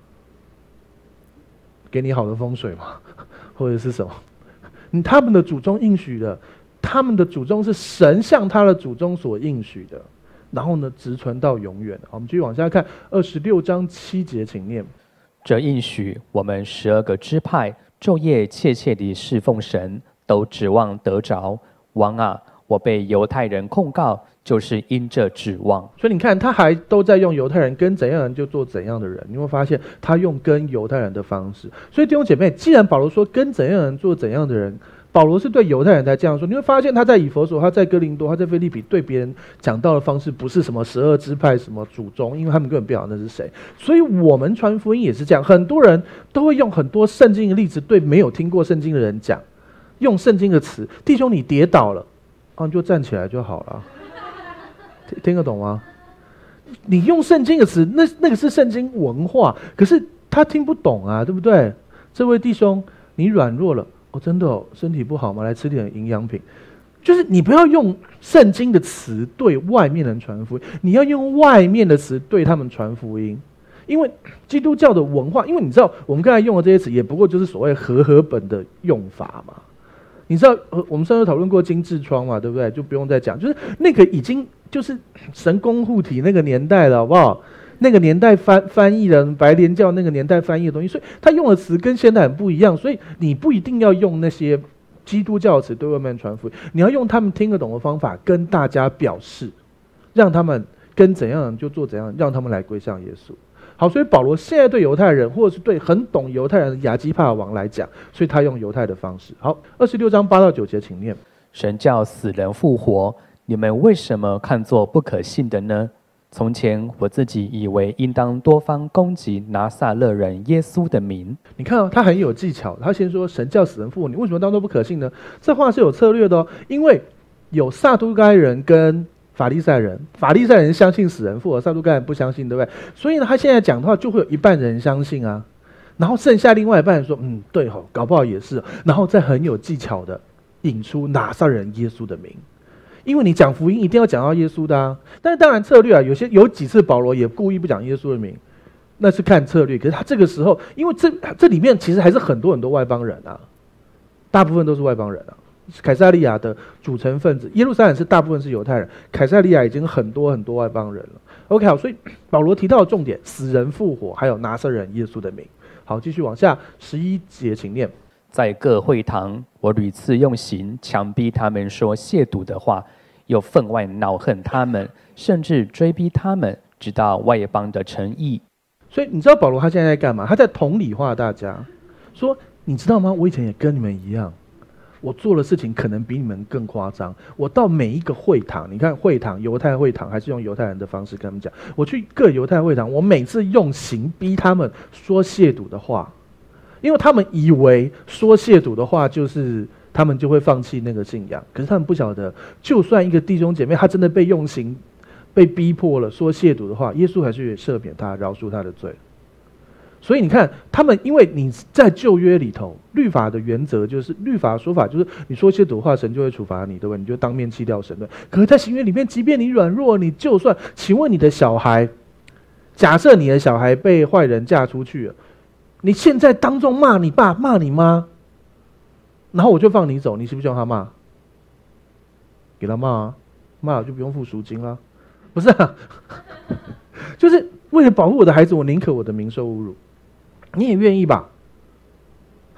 给你好的风水吗？或者是什么？他们的祖宗应许的，他们的祖宗是神向他的祖宗所应许的，然后呢，直存到永远。好，我们继续往下看26章7节，请念。 这应许我们12个支派昼夜切切地侍奉神，都指望得着。王啊，我被犹太人控告，就是因这指望。 所以你看，他还都在用犹太人跟怎样人就做怎样的人，你会发现他用跟犹太人的方式。所以弟兄姐妹，既然保罗说跟怎样人做怎样的人，保罗是对犹太人在这样说，你会发现他在以弗所、他在哥林多、他在腓立比对别人讲道的方式不是什么12支派什么祖宗，因为他们根本不晓得那是谁。所以我们传福音也是这样，很多人都会用很多圣经的例子对没有听过圣经的人讲，用圣经的词，弟兄你跌倒了，你就站起来就好了，听得懂吗？你用圣经的词，那个是圣经文化，可是他听不懂啊，对不对？这位弟兄，你软弱了。真的哦，身体不好吗？来吃点营养品。就是你不要用圣经的词对外面人传福音，你要用外面的词对他们传福音。因为基督教的文化，因为你知道我们刚才用的这些词，也不过就是所谓和本的用法嘛。你知道我们上次讨论过金痔疮嘛，对不对？就不用再讲，就是那个已经就是神功护体那个年代了，好不好？那个年代翻译的白莲教那个年代翻译的东西，所以他用的词跟现代很不一样，所以你不一定要用那些基督教的词对外面传福音，你要用他们听得懂的方法跟大家表示，让他们跟怎样就做怎样，让他们来归向耶稣。好，所以保罗现在对犹太人，或者是对很懂犹太人的亚基帕王来讲，所以他用犹太的方式。好，26章8到9节，请念。 神叫死人复活，你们为什么看作不可信的呢？从前我自己以为应当多方攻击拿撒勒人耶稣的名。 你看他很有技巧，他先说神叫死人复活，你为什么当作不可信呢？这话是有策略的哦，因为有撒都该人跟法利赛人，法利赛人相信死人复活，撒都该人不相信，对不对？所以呢，他现在讲的话就会有一半人相信啊，然后剩下另外一半人说，对吼，搞不好也是，然后再很有技巧的引出拿撒勒人耶稣的名。因为你讲福音一定要讲到耶稣的啊，但是当然策略啊，有几次保罗也故意不讲耶稣的名，那是看策略。可是他这个时候，因为这里面其实还是很多外邦人啊，大部分都是外邦人啊。凯撒利亚的组成分子，耶路撒冷是大部分是犹太人，凯撒利亚已经很多外邦人了。OK， 好，所以保罗提到的重点，死人复活，还有拿撒勒人耶稣的名。好，继续往下11节，请念。 在各会堂，我屡次用刑强逼他们说亵渎的话，又分外恼恨他们，甚至追逼他们，直到外邦的城邑。 所以你知道保罗他现在在干嘛？他在同理化大家，说你知道吗？我以前也跟你们一样，我做的事情可能比你们更夸张。我到每一个会堂，你看会堂，犹太会堂还是用犹太人的方式跟他们讲。我去各犹太会堂，我每次用刑逼他们说亵渎的话。因为他们以为说亵渎的话就是他们就会放弃那个信仰，可是他们不晓得，就算一个弟兄姐妹他真的被用刑、被逼迫了说亵渎的话，耶稣还是赦免他、饶恕他的罪。所以你看，他们因为你在旧约里头，律法的原则就是律法说法就是你说亵渎的话，神就会处罚你，对不对？你就当面弃掉神的。可是，在新约里面，即便你软弱，你就算，请问你的小孩，假设你的小孩被坏人嫁出去了。你现在当众骂你爸骂你妈，然后我就放你走，你希不希望他骂？给他骂啊，骂了就不用付赎金啦，不是啊？就是为了保护我的孩子，我宁可我的名受侮辱。你也愿意吧？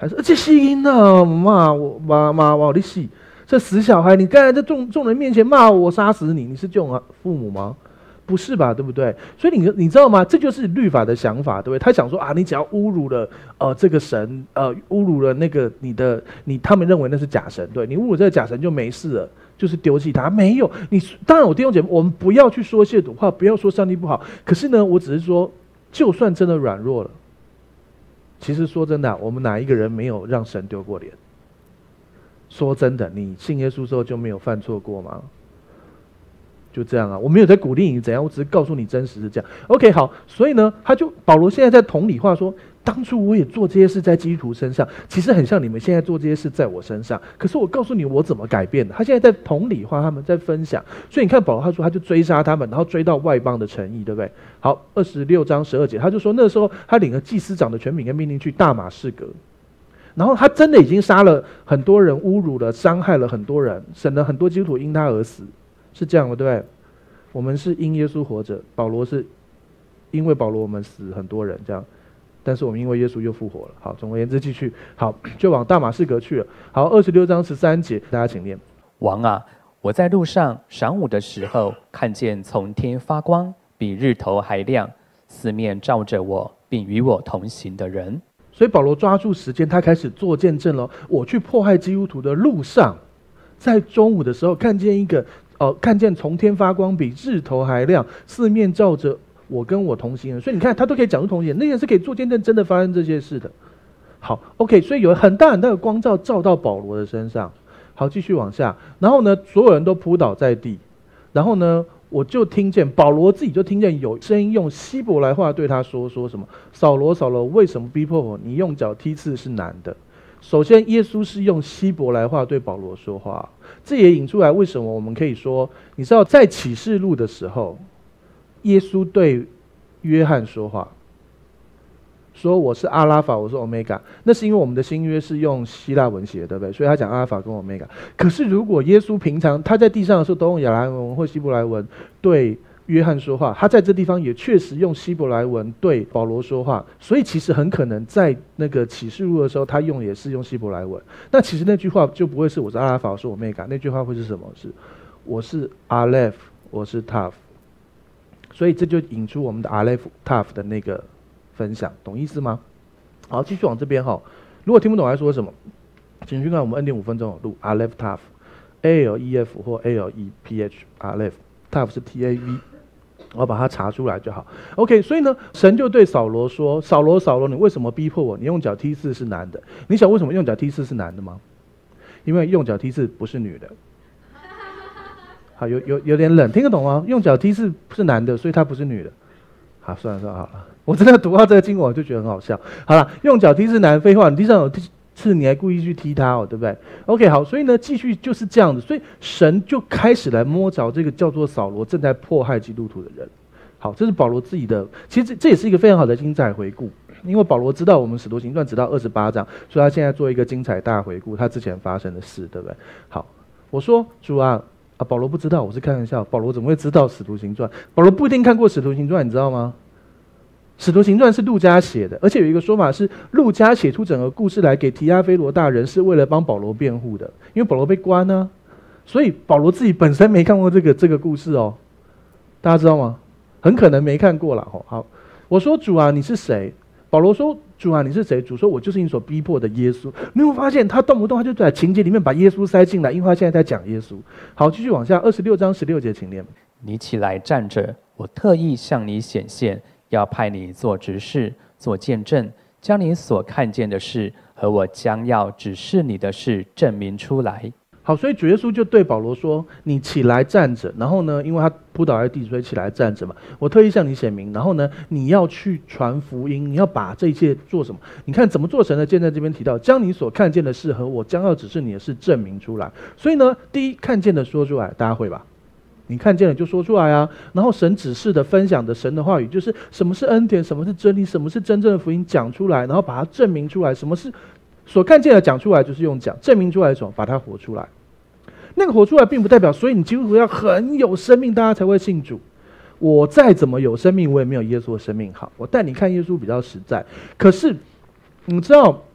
还说这是因呢，骂我的戏，这死小孩，你刚才在众人面前骂我，杀死你，你是这种父母吗？不是吧，对不对？所以你知道吗？这就是律法的想法，对不对？他想说啊，你只要侮辱了这个神，侮辱了那个他们认为那是假神，对，你侮辱这个假神就没事了，就是丢弃他。没有，当然我弟兄姐妹，我们不要去说亵渎话，不要说上帝不好。可是呢，我只是说，就算真的软弱了，其实说真的，我们哪一个人没有让神丢过脸？说真的，你信耶稣之后就没有犯错过吗？就这样啊，我没有在鼓励你怎样，我只是告诉你真实是这样。OK， 好，所以呢，保罗现在在同理化说，当初我也做这些事在基督徒身上，其实很像你们现在做这些事在我身上。可是我告诉你，我怎么改变的？他现在在同理化他们，在分享。所以你看保罗他说，他就追杀他们，然后追到外邦的城邑，对不对？好，26章12节，他就说那时候他领了祭司长的权柄跟命令去大马士革。然后他真的已经杀了很多人，侮辱了、伤害了很多人，省了很多基督徒因他而死。是这样的，对不对？我们是因耶稣活着，保罗是因为保罗我们死很多人这样，但是我们因为耶稣又复活了。好，总而言之继续，好，就往大马士革去了。好，26章13节，大家请念。 王啊，我在路上晌午的时候，看见从天发光，比日头还亮，四面照着我，并与我同行的人。 所以保罗抓住时间，他开始做见证了。我去迫害基督徒的路上，在中午的时候看见从天发光，比日头还亮，四面照着我跟我同行人。所以你看，他都可以讲出同行人，那件事可以做见证，真的发生这些事的。好 ，OK， 所以有很大很大的光照照到保罗的身上。好，继续往下，然后呢，所有人都扑倒在地，然后呢，我就听见保罗自己就听见有声音用希伯来话对他说什么：扫罗，扫罗，为什么逼迫我？你用脚踢刺是难的。首先，耶稣是用希伯来话对保罗说话，这也引出来为什么我们可以说，你知道在启示录的时候，耶稣对约翰说话，说我是阿拉法，我是欧米伽，那是因为我们的新约是用希腊文写，对不对？所以他讲阿拉法跟欧米伽。可是如果耶稣平常他在地上的时候都用亚兰文或希伯来文对约翰说话，他在这地方也确实用希伯来文对保罗说话，所以其实很可能在那个启示录的时候，他也是用希伯来文。那其实那句话就不会是我是阿拉法，我是欧米伽，那句话会是什么？是我是阿勒夫，我是 Tav。所以这就引出我们的阿勒夫 Tav 的那个分享，懂意思吗？好，继续往这边哈。如果听不懂我在说什么，请去看我们 N.5 分钟有录阿勒夫 Tav，ALEF 或 ALEPH 阿勒夫 Tav 是 TAV。我把它查出来就好。OK， 所以呢，神就对扫罗说：“扫罗，扫罗，你为什么逼迫我？你用脚踢刺是难的。你想为什么用脚踢刺是难的吗？因为用脚踢刺不是女的。好，有点冷，听得懂吗？用脚踢刺是男的，所以她不是女的。好，算了好了，我真的读到这个经文我就觉得很好笑。好了，用脚踢是男，废话，你地上有刺，你还故意去踢他对不对 ？OK， 好，所以呢，继续就是这样子，所以神就开始来摸着这个叫做扫罗正在迫害基督徒的人。好，这是保罗自己的，其实这也是一个非常好的精彩回顾，因为保罗知道我们使徒行传只到28章，所以他现在做一个精彩大回顾他之前发生的事，对不对？好，我说主啊，保罗不知道，我是开玩笑，保罗怎么会知道使徒行传？保罗不一定看过使徒行传，你知道吗？使徒行传是路加写的，而且有一个说法是，路加写出整个故事来给提阿非罗大人，是为了帮保罗辩护的，因为保罗被关啊，所以保罗自己本身没看过这个故事哦，大家知道吗？很可能没看过啦。好，我说主啊，你是谁？保罗说主啊，你是谁？主说我就是你所逼迫的耶稣。你有没有发现他动不动他就在情节里面把耶稣塞进来，因为他现在在讲耶稣。好，继续往下，26章16节，请念。 你起来站着，我特意向你显现，要派你做执事，做见证，将你所看见的事和我将要指示你的事证明出来。 好，所以主耶稣就对保罗说：“你起来站着。”然后呢，因为他扑倒在地，所以起来站着嘛。我特意向你显明。然后呢，你要去传福音，你要把这一切做什么？你看怎么做神的见证？这边提到，将你所看见的事和我将要指示你的事证明出来。所以呢，第一看见的说出来，大家会吧？你看见了就说出来啊。然后神指示的分享的神的话语，就是什么是恩典，什么是真理，什么是真正的福音，讲出来，然后把它证明出来。什么是所看见的讲出来，就是用讲证明出来的什么，把它活出来。那个活出来并不代表，所以你基督徒要很有生命，大家才会信主。我再怎么有生命，我也没有耶稣的生命好。我带你看耶稣比较实在。可是你知道，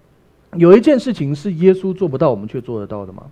有一件事情是耶稣做不到，我们却做得到的吗？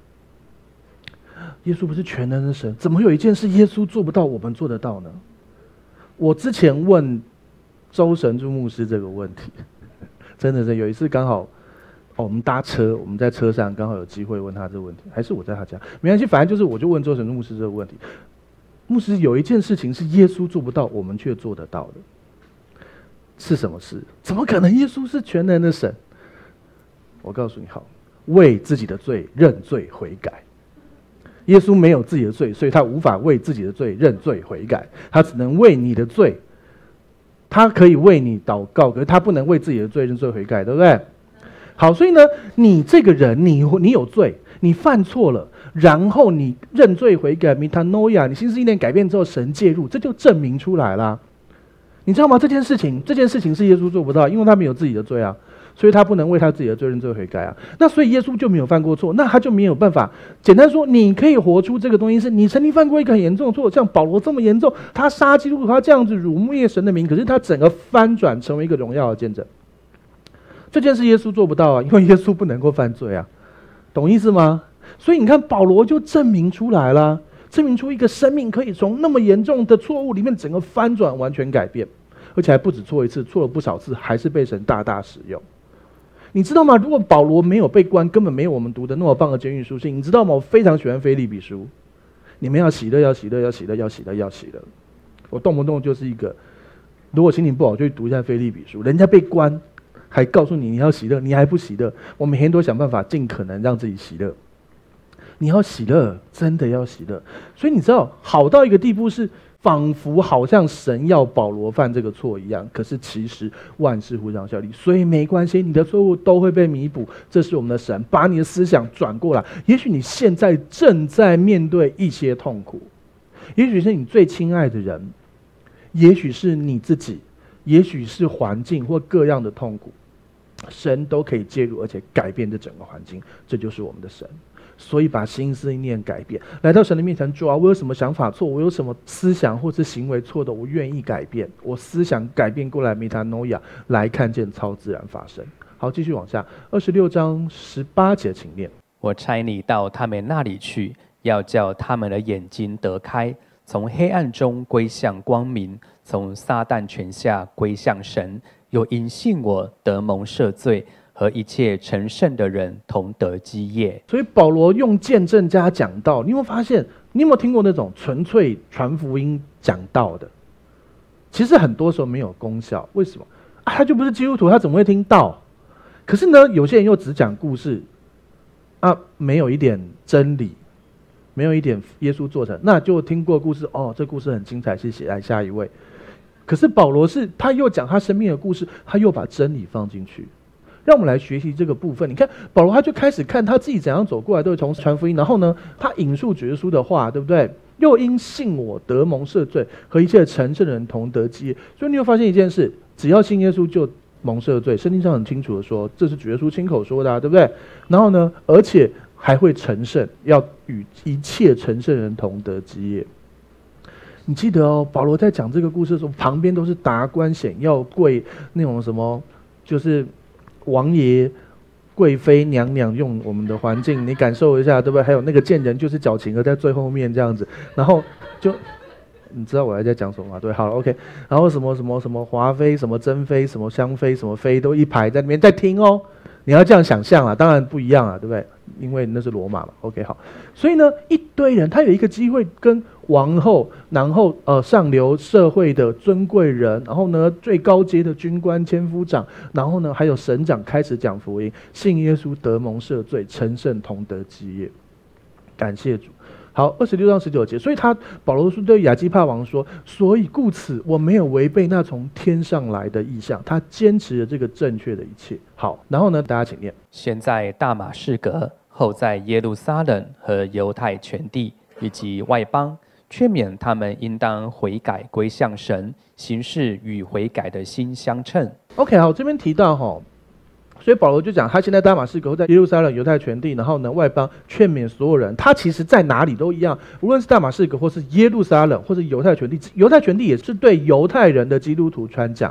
耶稣不是全能的神，怎么会有一件事耶稣做不到，我们做得到呢？我之前问周神柱牧师这个问题，真的是有一次刚好，我们搭车，我们在车上刚好有机会问他这个问题，还是我在他家，没关系，反正就是我就问周神柱牧师这个问题。牧师，有一件事情是耶稣做不到，我们却做得到的，是什么事？怎么可能？耶稣是全能的神。我告诉你，好，为自己的罪认罪悔改。耶稣没有自己的罪，所以他无法为自己的罪认罪悔改，他只能为你的罪。他可以为你祷告，可是他不能为自己的罪认罪悔改，对不对？好，所以呢，你这个人，你有罪，你犯错了，然后你认罪悔改 metanoia， 你心思意念改变之后，神介入，这就证明出来啦。你知道吗？这件事情是耶稣做不到，因为他没有自己的罪啊，所以他不能为他自己的罪认罪悔改啊。那所以耶稣就没有犯过错，那他就没有办法。简单说，你可以活出这个东西，是你曾经犯过一个很严重的错，像保罗这么严重，他杀基督徒，他这样子辱灭神的名，可是他整个翻转成为一个荣耀的见证。这件事耶稣做不到啊，因为耶稣不能够犯罪啊，懂意思吗？所以你看，保罗就证明出来了，证明出一个生命可以从那么严重的错误里面整个翻转，完全改变，而且还不止错一次，错了不少次，还是被神大大使用。你知道吗？如果保罗没有被关，根本没有我们读的那么棒的监狱书信。你知道吗？我非常喜欢腓立比书，你们要喜乐，要喜乐，要喜乐，要喜乐，要喜乐。我动不动就是一个，如果心情不好，就去读一下腓立比书。人家被关，还告诉你要喜乐，你还不喜乐。我每天都想办法尽可能让自己喜乐。你要喜乐，真的要喜乐。所以你知道，好到一个地步是，仿佛好像神要保罗犯这个错一样，可是其实万事互相效力，所以没关系，你的错误都会被弥补。这是我们的神把你的思想转过来。也许你现在正在面对一些痛苦，也许是你最亲爱的人，也许是你自己，也许是环境或各样的痛苦，神都可以介入，而且改变这整个环境。这就是我们的神。所以把心思意念改变，来到神的面前，主啊，我有什么想法错，我有什么思想或是行为错的，我愿意改变，我思想改变过来 metanoia， 来看见超自然发生。好，继续往下，26章18节，请念。 我差你到他们那里去，要叫他们的眼睛得开，从黑暗中归向光明，从撒旦权下归向神，又因信我得蒙赦罪，和一切成圣的人同得基业。 所以保罗用见证加讲道，你有没有发现？你有没有听过那种纯粹传福音讲道的？其实很多时候没有功效，为什么？他就不是基督徒，他怎么会听道？可是呢，有些人又只讲故事，没有一点真理，没有一点耶稣做成，那就听过故事哦，这故事很精彩，谢谢，来下一位。可是保罗是，他又讲他生命的故事，他又把真理放进去。让我们来学习这个部分。你看保罗他就开始看他自己怎样走过来，都会从传福音，然后呢，他引述主耶稣的话，对不对？又因信我得蒙赦罪，和一切成圣的人同得基业。所以你会发现一件事，只要信耶稣就蒙赦罪，圣经上很清楚的说，这是主耶稣亲口说的，对不对？然后呢，而且还会成圣，要与一切成圣人同得基业。你记得哦，保罗在讲这个故事的时候，旁边都是达官显要贵那种什么，就是王爷、贵妃、娘娘，用我们的环境，你感受一下，对不对？还有那个贱人，就是矫情的在最后面这样子，然后就，你知道我还在讲什么吗？对，好了 ，OK， 然后什么华妃、什么珍妃、什么香妃、什么妃，都一排在那边在听哦。你要这样想象啊，当然不一样啊，对不对？因为那是罗马嘛 ，OK， 好。所以呢，一堆人，他有一个机会跟王后，然后上流社会的尊贵人，然后呢最高阶的军官、千夫长，然后呢还有省长开始讲福音，信耶稣得蒙赦罪，成圣同得基业。感谢主。好，26章19节，所以保罗书对亚基帕王说，所以故此我没有违背那从天上来的意象，他坚持了这个正确的一切。好，然后呢，大家请念。 先在大马士革，后在耶路撒冷和犹太全地以及外邦，劝勉他们应当悔改归向神，行事与悔改的心相称。 OK， 好，这边提到所以保罗就讲，他现在大马士革，在耶路撒冷、犹太全地，然后呢外邦，劝勉所有人。他其实在哪里都一样，无论是大马士革，或是耶路撒冷，或是犹太全地，犹太全地也是对犹太人的基督徒传讲，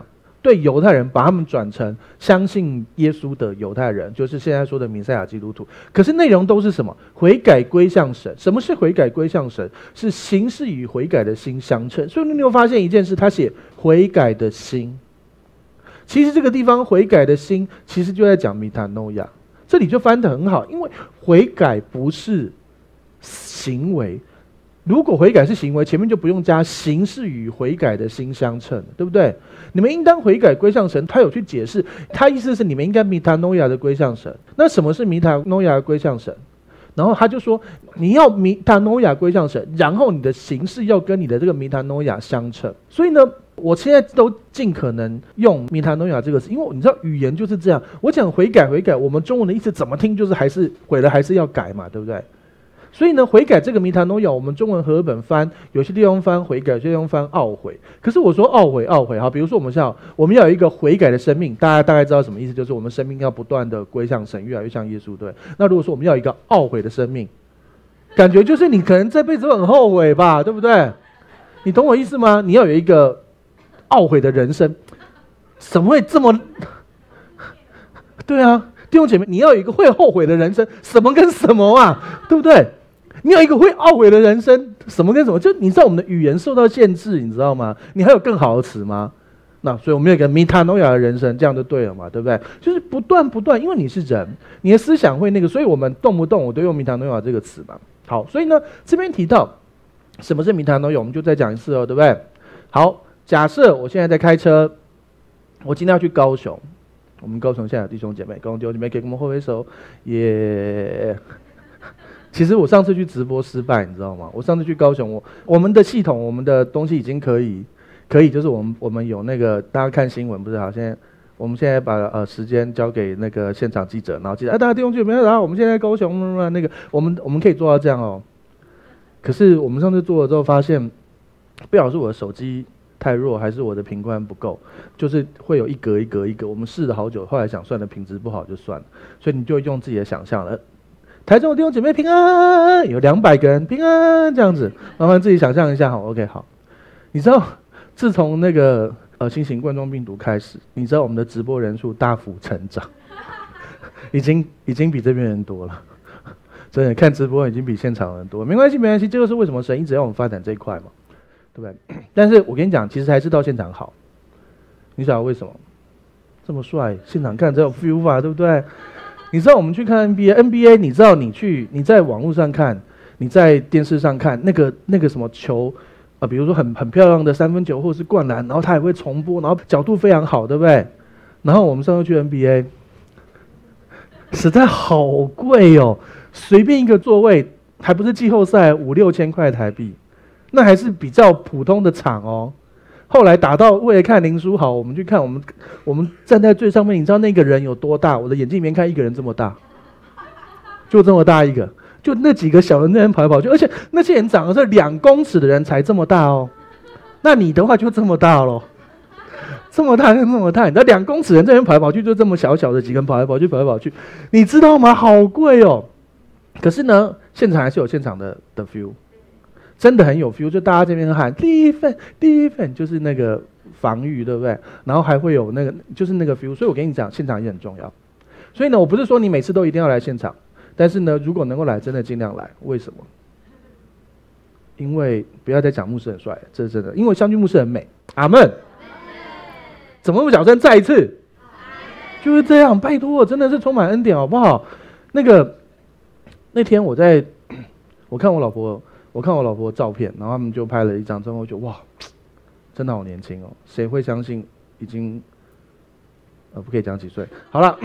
对犹太人把他们转成相信耶稣的犹太人，就是现在说的弥赛亚基督徒。可是内容都是什么？悔改归向神。什么是悔改归向神？是行事与悔改的心相称。所以你有发现一件事，他写悔改的心。其实这个地方悔改的心，其实就在讲米塔诺亚。这里就翻得很好，因为悔改不是行为。如果悔改是行为，前面就不用加行事与悔改的心相称，对不对？你们应当悔改归向神，他有去解释，他意思是你们应该米塔诺亚的归向神。那什么是米塔诺亚的归向神？然后他就说，你要米塔诺亚归向神，然后你的行事要跟你的这个米塔诺亚相称。所以呢，我现在都尽可能用米塔诺亚这个词，因为你知道语言就是这样。我讲悔改，我们中文的意思怎么听就是还是悔了还是要改嘛，对不对？所以呢，悔改这个米塔诺亚，我们中文和合本翻，有些地方翻悔改，有些地方翻懊悔。可是我说懊悔，好，比如说我们要有一个悔改的生命，大家大概知道什么意思，就是我们生命要不断的归向神，越来越像耶稣，对。那如果说我们要有一个懊悔的生命，感觉就是你可能这辈子很后悔吧，对不对？你懂我意思吗？你要有一个懊悔的人生，怎么会这么？对啊，弟兄姐妹，你要有一个会后悔的人生，什么跟什么啊，对不对？你有一个会懊悔的人生，什么跟什么？就你知道我们的语言受到限制，你知道吗？你还有更好的词吗？那所以我们有一个米塔诺亚的人生，这样就对了嘛，对不对？就是不断，因为你是人，你的思想会那个，所以我们动不动我都用米塔诺亚这个词嘛。好，所以呢，这边提到什么是米塔诺亚，我们就再讲一次哦，对不对？好，假设我现在在开车，我今天要去高雄，我们高雄现在有弟兄姐妹，高雄弟兄姐妹可以跟我们挥挥手，也。其实我上次去直播失败，你知道吗？我上次去高雄，我们的系统，我们的东西已经可以，就是我们有那个大家看新闻不是好？我们现在把时间交给那个现场记者，然后记者大家弟兄姐妹，然后我们现在高雄那个我们可以做到这样哦。可是我们上次做了之后发现，不晓得是我的手机太弱，还是我的频宽不够，就是会有一格一格一格。我们试了好久，后来想算了品质不好就算了，所以你就用自己的想象了。台中的弟兄姐妹平安，有200个人平安这样子，麻烦自己想象一下好 ，OK 好。你知道，自从那个新型冠状病毒开始，你知道我们的直播人数大幅成长，已经比这边人多了，真的看直播已经比现场人多。没关系，这就是为什么神一直要我们发展这一块嘛，对不对？但是我跟你讲，其实还是到现场好。你晓得为什么？这么帅，现场看才有 feel 吧，对不对？你知道我们去看 NBA， 你知道你在网络上看，你在电视上看那个什么球，比如说很漂亮的3分球或者是灌篮，然后它也会重播，然后角度非常好，对不对？然后我们上次去 NBA， 实在好贵哦，随便一个座位还不是季后赛5-6千块台币，那还是比较普通的场哦。后来打到为了看林书豪，我们去看，我们站在最上面，你知道那个人有多大？我的眼睛里面看一个人这么大，就这么大一个，就那几个小人在那边跑来跑去，而且那些人长得是2公尺的人才这么大哦，那你的话就这么大咯，这么大，你知道2公尺人在那边跑来跑去，就这么小小的几个人跑来跑去，你知道吗？好贵哦。可是呢，现场还是有现场的 feel。真的很有 feel， 就大家这边喊第一份就是那个防御，对不对？然后还会有那个就是那个 feel， 所以我跟你讲，现场也很重要。所以呢，我不是说你每次都一定要来现场，但是呢，如果能够来，真的尽量来。为什么？因为不要再讲牧师很帅，这是真的，因为湘军牧师很美。阿们。怎么那么小声？再一次，就是这样，拜托，真的是充满恩典，好不好？那天我看我老婆的照片，然后他们就拍了一张照片，我觉得哇，真的好年轻哦！谁会相信已经不可以讲几岁？好了，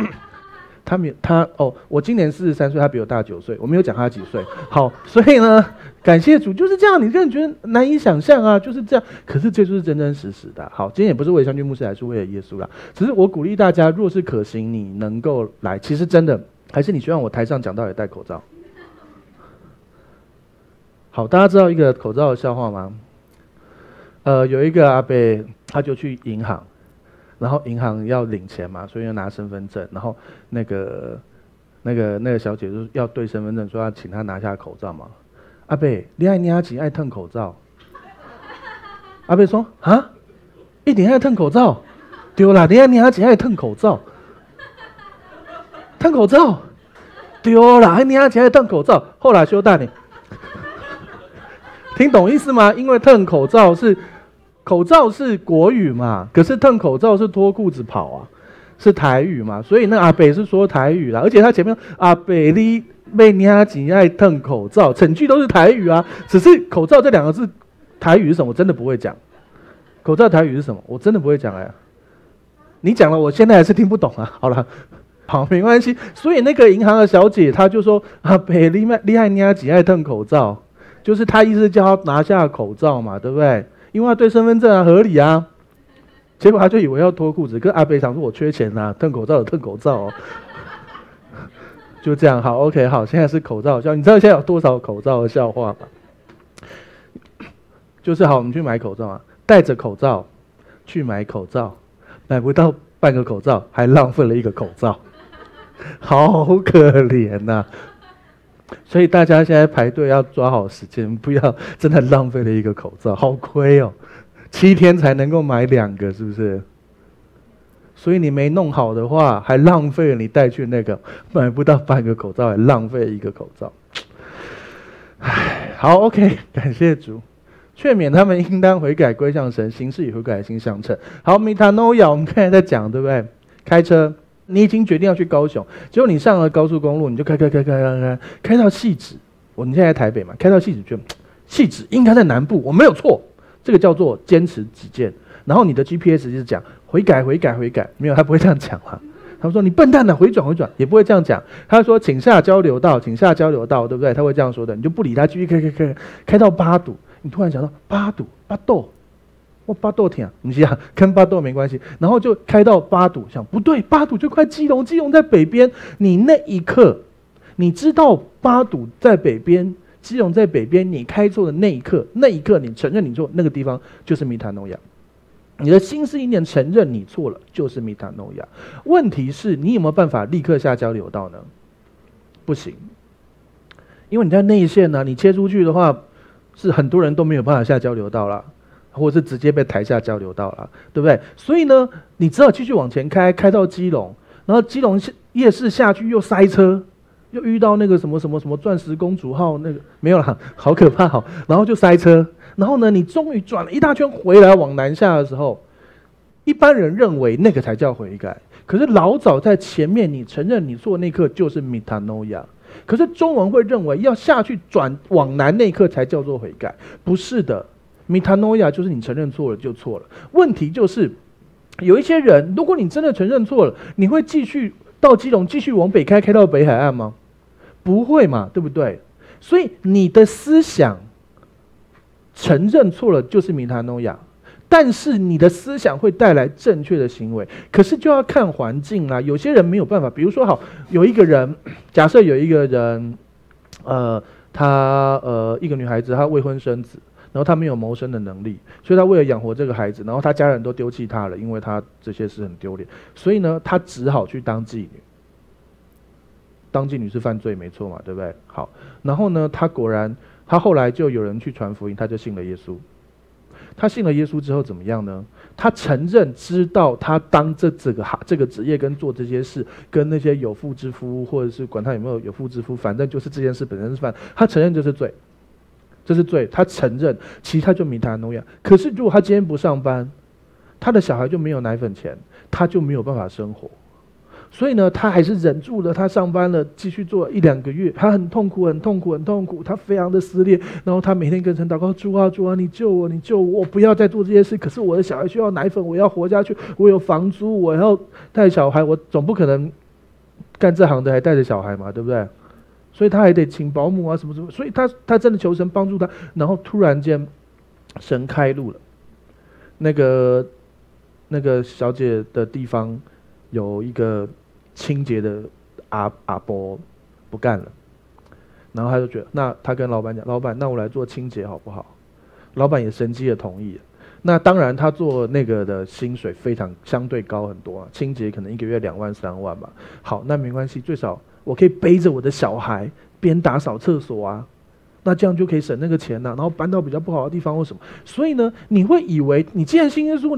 我今年43岁，他比我大9岁，我没有讲他几岁。好，所以呢，感谢主就是这样，你真的觉得难以想象啊，就是这样。可是这就是真真实实的。好，今天也不是为了湘军牧师，还是为了耶稣啦。只是我鼓励大家，若是可行，你能够来。其实真的，还是你希望我台上讲到也戴口罩。好，大家知道一个口罩的笑话吗？有一个阿伯，他就去银行，然后银行要领钱嘛，所以要拿身份证，然后那个小姐就要对身份证，说要请他拿下口罩嘛。阿伯，你爱拿钱爱褪口罩？阿伯说啊，一定要褪口罩？ 对啦，你看姐爱烫口罩，烫口罩，对啦，你姐爱烫口罩，后来修蛋呢？听懂意思吗？因为烫口罩是国语嘛，可是烫口罩是脱裤子跑啊，是台语嘛，所以那阿北是说台语啦，而且他前面阿北你被你爱烫口罩，整句都是台语啊，只是口罩这两个字台语是什么，我真的不会讲。口罩台语是什么？我真的不会讲哎。你讲了，我现在还是听不懂啊。好了，好，没关系。所以那个银行的小姐，她就说阿北厉害，你爱烫口罩。就是他意思叫他拿下口罩嘛，对不对？因为他对身份证啊合理啊，结果他就以为要脱裤子，跟阿北想说我缺钱啊，烫口罩有烫口罩哦，就这样好 ，OK 好，现在是口罩笑，你知道现在有多少口罩的笑话吗？就是好，我们去买口罩啊，戴着口罩去买口罩，买不到半个口罩，还浪费了一个口罩，好可怜呐！所以大家现在排队要抓好时间，不要真的浪费了一个口罩，好亏哦，7天才能够买2个，是不是？所以你没弄好的话，还浪费了你带去那个买不到半个口罩，还浪费一个口罩。唉，好 ，OK， 感谢主，劝勉他们应当悔改归向神，行事与悔改心相称。好，metanoia， 我们刚才在讲，对不对？开车。你已经决定要去高雄，结果你上了高速公路，你就开到汐止。你现在在台北嘛，开到汐止，觉得汐止应该在南部，我没有错，这个叫做坚持己见。然后你的 GPS 就是讲悔改，没有，他不会这样讲啦。他说你笨蛋的，回转，也不会这样讲。他说请下交流道，对不对？他会这样说的，你就不理他，继续开到8堵，你突然想到8堵，巴豆。巴豆挺啊，不是啊，跟巴豆没关系。然后就开到8堵，想不对，8堵就快基隆在北边。你那一刻，你知道8堵在北边，基隆在北边，你开错的那一刻，你承认你错，那个地方就是metanoia。你的心思意念承认你错了，就是 metanoia。问题是你有没有办法立刻下交流道呢？不行，因为你在内线呢，你切出去的话，是很多人都没有办法下交流道啦。或者是直接被抬下交流道了，对不对？所以呢，你只好继续往前开到基隆，然后基隆夜市下去又塞车，又遇到那个什么钻石公主号那个没有啦，好可怕哦，然后就塞车，然后呢，你终于转了一大圈回来往南下的时候，一般人认为那个才叫悔改，可是老早在前面你承认你错那刻就是 metanoia。可是中文会认为要下去转往南那刻才叫做悔改，不是的。metanoia 就是你承认错了就错了。问题就是有一些人，如果你真的承认错了，你会继续到基隆，继续往北开到北海岸吗？不会嘛，对不对？所以你的思想承认错了就是 metanoia， 但是你的思想会带来正确的行为，可是就要看环境啦。有些人没有办法，比如说好，有一个人，假设有一个人，一个女孩子，她未婚生子。然后他没有谋生的能力，所以他为了养活这个孩子，然后他家人都丢弃他了，因为他这些事很丢脸，所以呢，他只好去当妓女。当妓女是犯罪，没错嘛，对不对？好，然后呢，他后来就有人去传福音，他就信了耶稣。他信了耶稣之后怎么样呢？他承认知道他当这个职业跟做这些事，跟那些有妇之夫，或者是管他有没有妇之夫，反正就是这件事本身是犯，他承认这是罪。这是罪，他承认，其实他就metanoia。可是如果他今天不上班，他的小孩就没有奶粉钱，他就没有办法生活。所以呢，他还是忍住了，他上班了，继续做1-2个月，他很痛苦，他非常的撕裂。然后他每天跟神祷告：主啊，你救我，我不要再做这些事。可是我的小孩需要奶粉，我要活下去，我有房租，我要带小孩，我总不可能干这行的还带着小孩嘛，对不对？所以他还得请保姆啊，什么，所以他真的求神帮助他，然后突然间，神开路了，那个小姐的地方有一个清洁的阿伯不干了，然后他就觉得，那他跟老板讲，老板，那我来做清洁好不好？老板也神机的同意了。那当然，他做那个的薪水相对高很多啊，清洁可能1个月2万3万吧。好，那没关系，最少我可以背着我的小孩边打扫厕所啊，那这样就可以省那个钱啊，然后搬到比较不好的地方或什么。所以呢，你会以为你既然信耶稣，你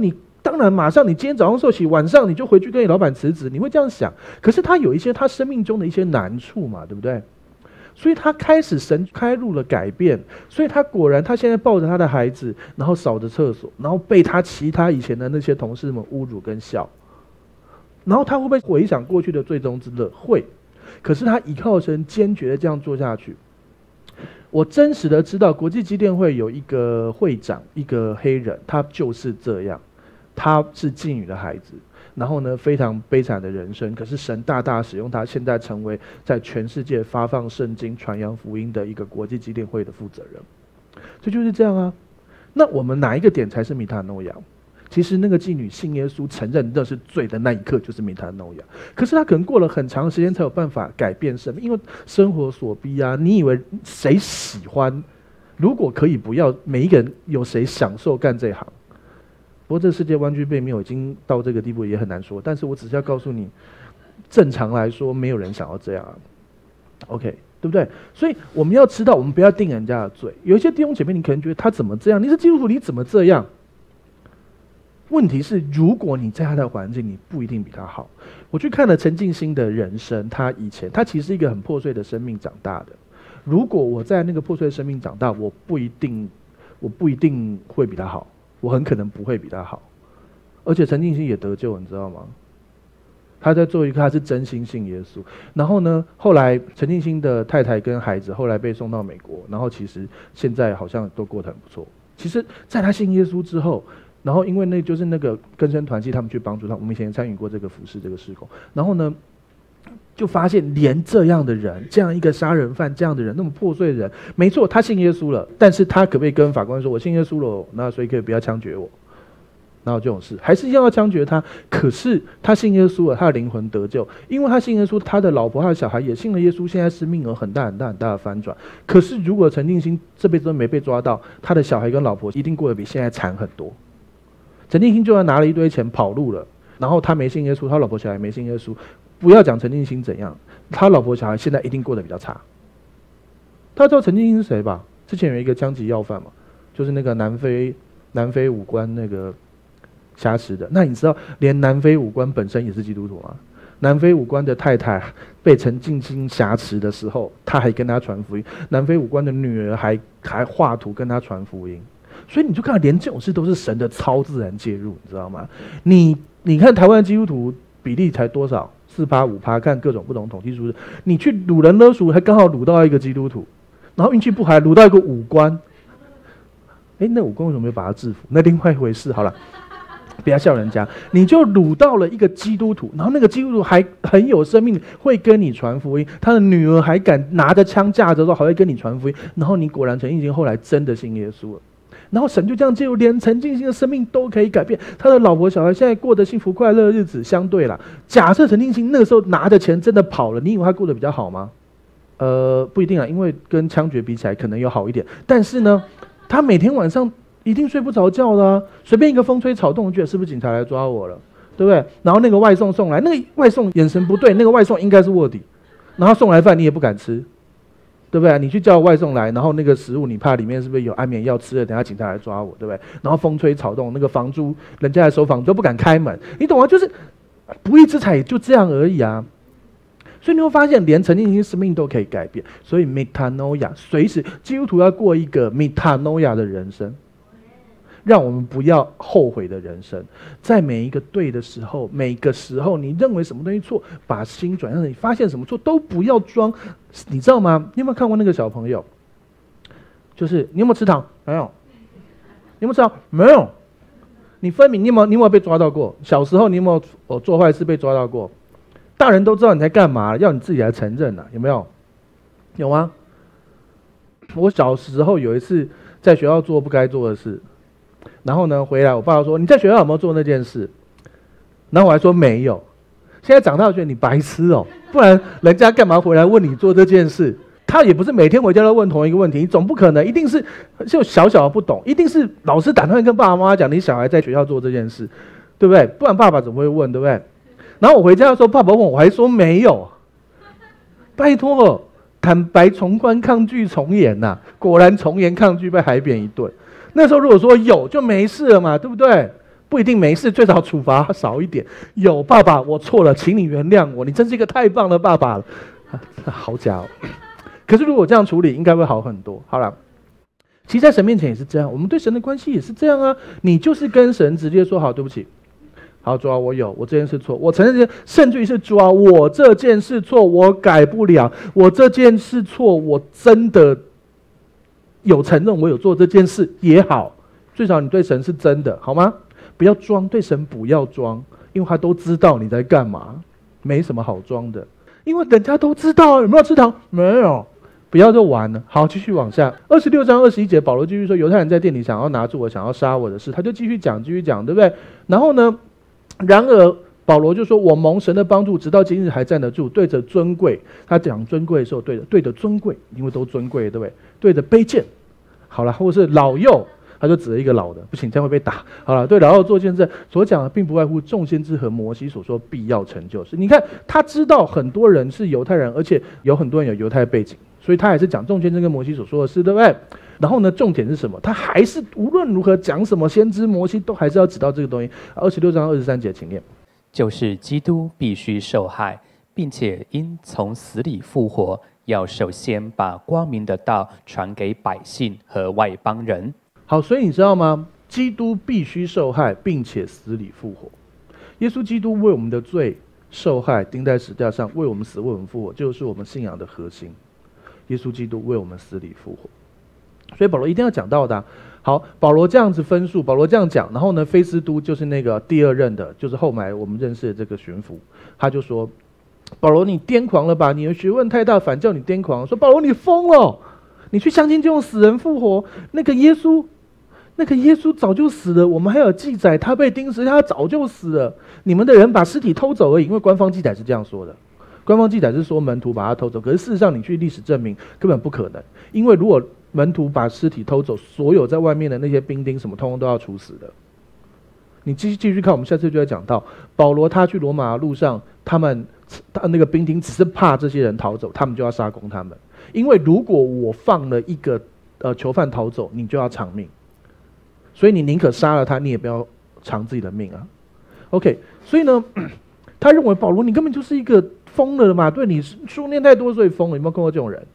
当然马上你今天早上受洗，晚上你就回去跟你老板辞职，你会这样想。可是他有一些他生命中的一些难处嘛，对不对？所以他开始神开路了改变，所以他果然他现在抱着他的孩子，然后扫着厕所，然后被他其他以前的那些同事们侮辱跟笑。然后他会不会回想过去的最终之乐？会。可是他倚靠神，坚决的这样做下去。我真实的知道，国际基甸会有一个会长，一个黑人，他就是这样，他是妓女的孩子，然后呢非常悲惨的人生，可是神大大使用他，现在成为在全世界发放圣经、传扬福音的一个国际基甸会的负责人。这就是这样啊。那我们哪一个点才是米塔诺亚？其实那个妓女信耶稣，承认那是罪的那一刻，就是米塔诺亚。可是他可能过了很长时间才有办法改变生命，因为生活所逼啊。你以为谁喜欢？如果可以不要，每一个人有谁享受干这行？不过这世界弯曲背谬已经到这个地步，也很难说。但是我只是要告诉你，正常来说，没有人想要这样啊。OK， 对不对？所以我们要知道，我们不要定人家的罪。有一些弟兄姐妹，你可能觉得他怎么这样？你是基督徒，你怎么这样？问题是，如果你在他的环境，你不一定比他好。我去看了陈静心的人生，他其实是一个很破碎的生命长大的。如果我在那个破碎的生命长大，我不一定会比他好，我很可能不会比他好。而且陈静心也得救，你知道吗？他在做一个，他是真心信耶稣。然后呢，后来陈静心的太太跟孩子后来被送到美国，然后其实现在好像都过得很不错。其实，在他信耶稣之后。然后因为就是那个更生团契，他们去帮助他，我们以前参与过这个服事这个事工。然后呢，就发现连这样的人，这样一个杀人犯，这样的人，那么破碎的人，没错，他信耶稣了，但是他可不可以跟法官说，我信耶稣了，那所以可以不要枪决我？哪有这种事？还是要枪决他？可是他信耶稣了，他的灵魂得救，因为他信耶稣，他的老婆、他的小孩也信了耶稣，现在是命有很大很大很大的翻转。可是如果陈定兴这辈子都没被抓到，他的小孩跟老婆一定过得比现在惨很多。陈定兴就算拿了一堆钱跑路了，然后他没信耶稣，他老婆小孩没信耶稣，不要讲陈定兴怎样，他老婆小孩现在一定过得比较差。他知道陈定兴是谁吧？之前有一个枪击要犯嘛，就是那个南非武官那个挟持的。那你知道连南非武官本身也是基督徒吗？南非武官的太太被陈定兴挟持的时候，他还跟他传福音，南非武官的女儿还画图跟他传福音。所以你就看到连这种事都是神的超自然介入，你知道吗？你看台湾的基督徒比例才多少？4%、5%，看各种不同统计数字。你去掳人勒赎，还刚好掳到一个基督徒，然后运气不好掳到一个武官。那武官为什么没有把他制服？那另外一回事。好了，不要笑人家。你就掳到了一个基督徒，然后那个基督徒还很有生命，会跟你传福音。他的女儿还敢拿着枪架着说还会跟你传福音。然后你果然陈定兴后来真的信耶稣了。然后神就这样介入，连陈定兴的生命都可以改变。他的老婆小孩现在过得幸福快乐的日子。相对啦，假设陈定兴那个时候拿着钱真的跑了，你以为他过得比较好吗？不一定啊，因为跟枪决比起来可能有好一点。但是呢，他每天晚上一定睡不着觉的啊，随便一个风吹草动，觉得是不是警察来抓我了，对不对？然后那个外送送来，那个外送眼神不对，那个外送应该是卧底，然后送来饭你也不敢吃。对不对？你去叫外送来，然后那个食物你怕里面是不是有安眠药吃了，等下警察来抓我，对不对？然后风吹草动，那个房租人家来收房租都不敢开门，你懂吗？就是不义之财就这样而已啊。所以你会发现，连陈定兴生命都可以改变。所以 metanoia 随时基督徒要过一个 metanoia 的人生，让我们不要后悔的人生。在每一个对的时候，每个时候你认为什么东西错，把心转向你，发现什么错都不要装。你知道吗？你有没有看过那个小朋友？就是你有没有吃糖？没有。你有没有吃糖？没有。你分明你有没有被抓到过？小时候你有没有做坏事被抓到过？大人都知道你在干嘛，要你自己来承认啊，有没有？有吗？我小时候有一次在学校做不该做的事，然后呢回来，我爸说你在学校有没有做那件事？然后我还说没有。现在长大觉得你白痴哦，不然人家干嘛回来问你做这件事？他也不是每天回家都问同一个问题，你总不可能一定是就小小的不懂，一定是老师打电话跟爸爸妈妈讲你小孩在学校做这件事，对不对？不然爸爸怎么会问，对不对？然后我回家的时候，爸爸问我还说没有，拜托，坦白从宽，抗拒从严呐、果然从严抗拒被海扁一顿。那时候如果说有就没事了嘛，对不对？ 不一定没事，最少处罚少一点。有爸爸，我错了，请你原谅我，你真是一个太棒的爸爸了。好假哦！可是如果这样处理，应该会好很多。好了，其实在神面前也是这样，我们对神的关系也是这样啊。你就是跟神直接说好，对不起。好，主啊，我这件事错，我承认这件，甚至于是主啊，我这件事错，我改不了，我这件事错，我真的有承认我有做这件事也好，最少你对神是真的，好吗？不要装，对神不要装，因为他都知道你在干嘛，没什么好装的，因为人家都知道。有没有吃糖？没有。不要就完了。好，继续往下，26章21节，保罗继续说，犹太人在店里想要拿住我，想要杀我的事，他就继续讲，对不对？然后呢，然而保罗就说，我蒙神的帮助，直到今日还站得住。对着尊贵，他讲尊贵的时候，对着尊贵，因为都尊贵，对不对？对着卑贱，好了，或者是老幼，他就指了一个老的，不行，这样会被打。好了，对老幼做见证，所讲的并不外乎众先知和摩西所说必要成就事。你看，他知道很多人是犹太人，而且有很多人有犹太背景，所以他还是讲众先知跟摩西所说的事，对不对？然后呢，重点是什么？他还是无论如何讲什么先知摩西，都还是要指到这个东西。26章23节，请念。 就是基督必须受害，并且因从死里复活，要首先把光明的道传给百姓和外邦人。 好，所以你知道吗？基督必须受害，并且死里复活。耶稣基督为我们的罪受害，钉在石架上，为我们死，为我们复活，就是我们信仰的核心。耶稣基督为我们死里复活，所以保罗一定要讲到的。好，保罗这样子分述，保罗这样讲，然后呢，菲斯都就是那个第二任的，就是后来我们认识的这个巡抚，他就说：“保罗，你癫狂了吧？你的学问太大，反叫你癫狂。”说保罗，你疯了！你去相信就用死人复活？那个耶稣早就死了，我们还有记载他被钉死，他早就死了。你们的人把尸体偷走而已，因为官方记载是这样说的。官方记载是说门徒把他偷走，可是事实上你去历史证明根本不可能，因为如果门徒把尸体偷走，所有在外面的那些兵丁什么通通都要处死的。你继续看，我们下次就会讲到保罗他去罗马的路上，他那个兵丁只是怕这些人逃走，他们就要杀光他们，因为如果我放了一个囚犯逃走，你就要偿命，所以你宁可杀了他，你也不要偿自己的命啊。OK， 所以呢，他认为保罗你根本就是一个疯了嘛，对，你书念太多所以疯了。有没有看过这种人？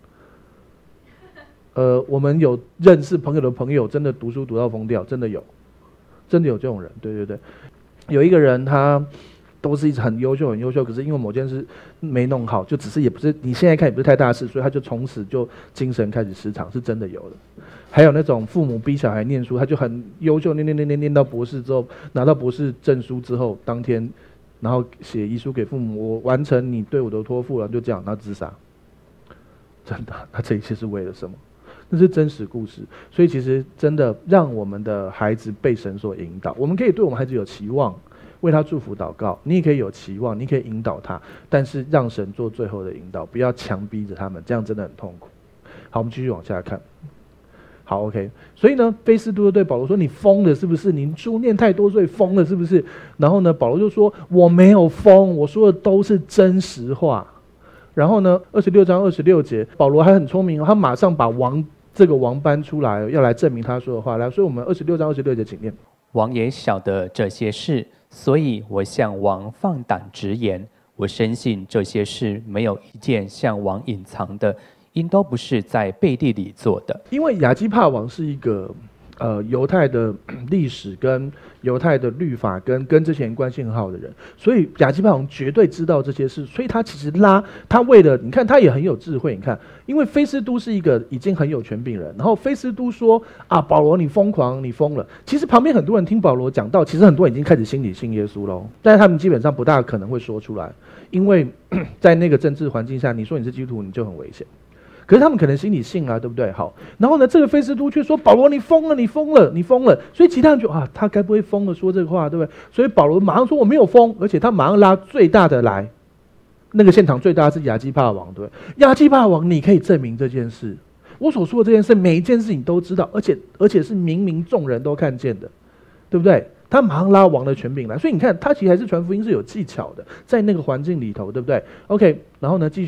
我们有认识朋友的朋友，真的读书读到疯掉，真的有这种人。对，有一个人他都是一直很优秀，可是因为某件事没弄好，就只是也不是你现在看也不是太大事，所以他就从此就精神开始失常，是真的有的。还有那种父母逼小孩念书，他就很优秀，念到博士之后，拿到博士证书之后，当天然后写遗书给父母，我完成你对我的托付了，就这样，然后自杀。真的，那这一切是为了什么？那是真实故事。所以其实真的让我们的孩子被神所引导，我们可以对我们孩子有期望，为他祝福祷告，你也可以有期望，你可以引导他，但是让神做最后的引导，不要强逼着他们，这样真的很痛苦。好，我们继续往下看。好 ，OK， 所以呢，菲斯都对保罗说：“你疯了是不是？你书念太多，所以疯了是不是？”然后呢，保罗就说：“我没有疯，我说的都是真实话。”然后呢，26章26节，保罗还很聪明，他马上把这个王搬出来，要来证明他说的话。来，所以我们26章26节，请念：“ 王也晓得这些事，所以我向王放胆直言，我深信这些事没有一件向王隐藏的。”因都不是在背地里做的， 因为亚基帕王是一个犹太的历史跟犹太的律法跟这些人关系很好的人，所以亚基帕王绝对知道这些事，所以他其实他为了你看他也很有智慧，你看，因为菲斯都是一个已经很有权柄人，然后菲斯都说啊，保罗你疯狂，你疯了。其实旁边很多人听保罗讲道，其实很多人已经开始心里信耶稣喽，但是他们基本上不大可能会说出来，因为在那个政治环境下，你说你是基督徒，你就很危险。可是他们可能心里信啊，对不对？好，然后呢，这个菲斯都却说：“保罗，你疯了，你疯了，你疯了。”所以其他人就啊，他该不会疯了说这个话，对不对？所以保罗马上说：“我没有疯。”而且他马上拉最大的来，那个现场最大的是亚基帕王，对不对？亚基帕王，你可以证明这件事，我所说的这件事，每一件事你都知道，而且是明明众人都看见的，对不对？他马上拉王的权柄来，所以你看，他其实还是传福音是有技巧的，在那个环境里头，对不对 ？OK， 然后呢，继续。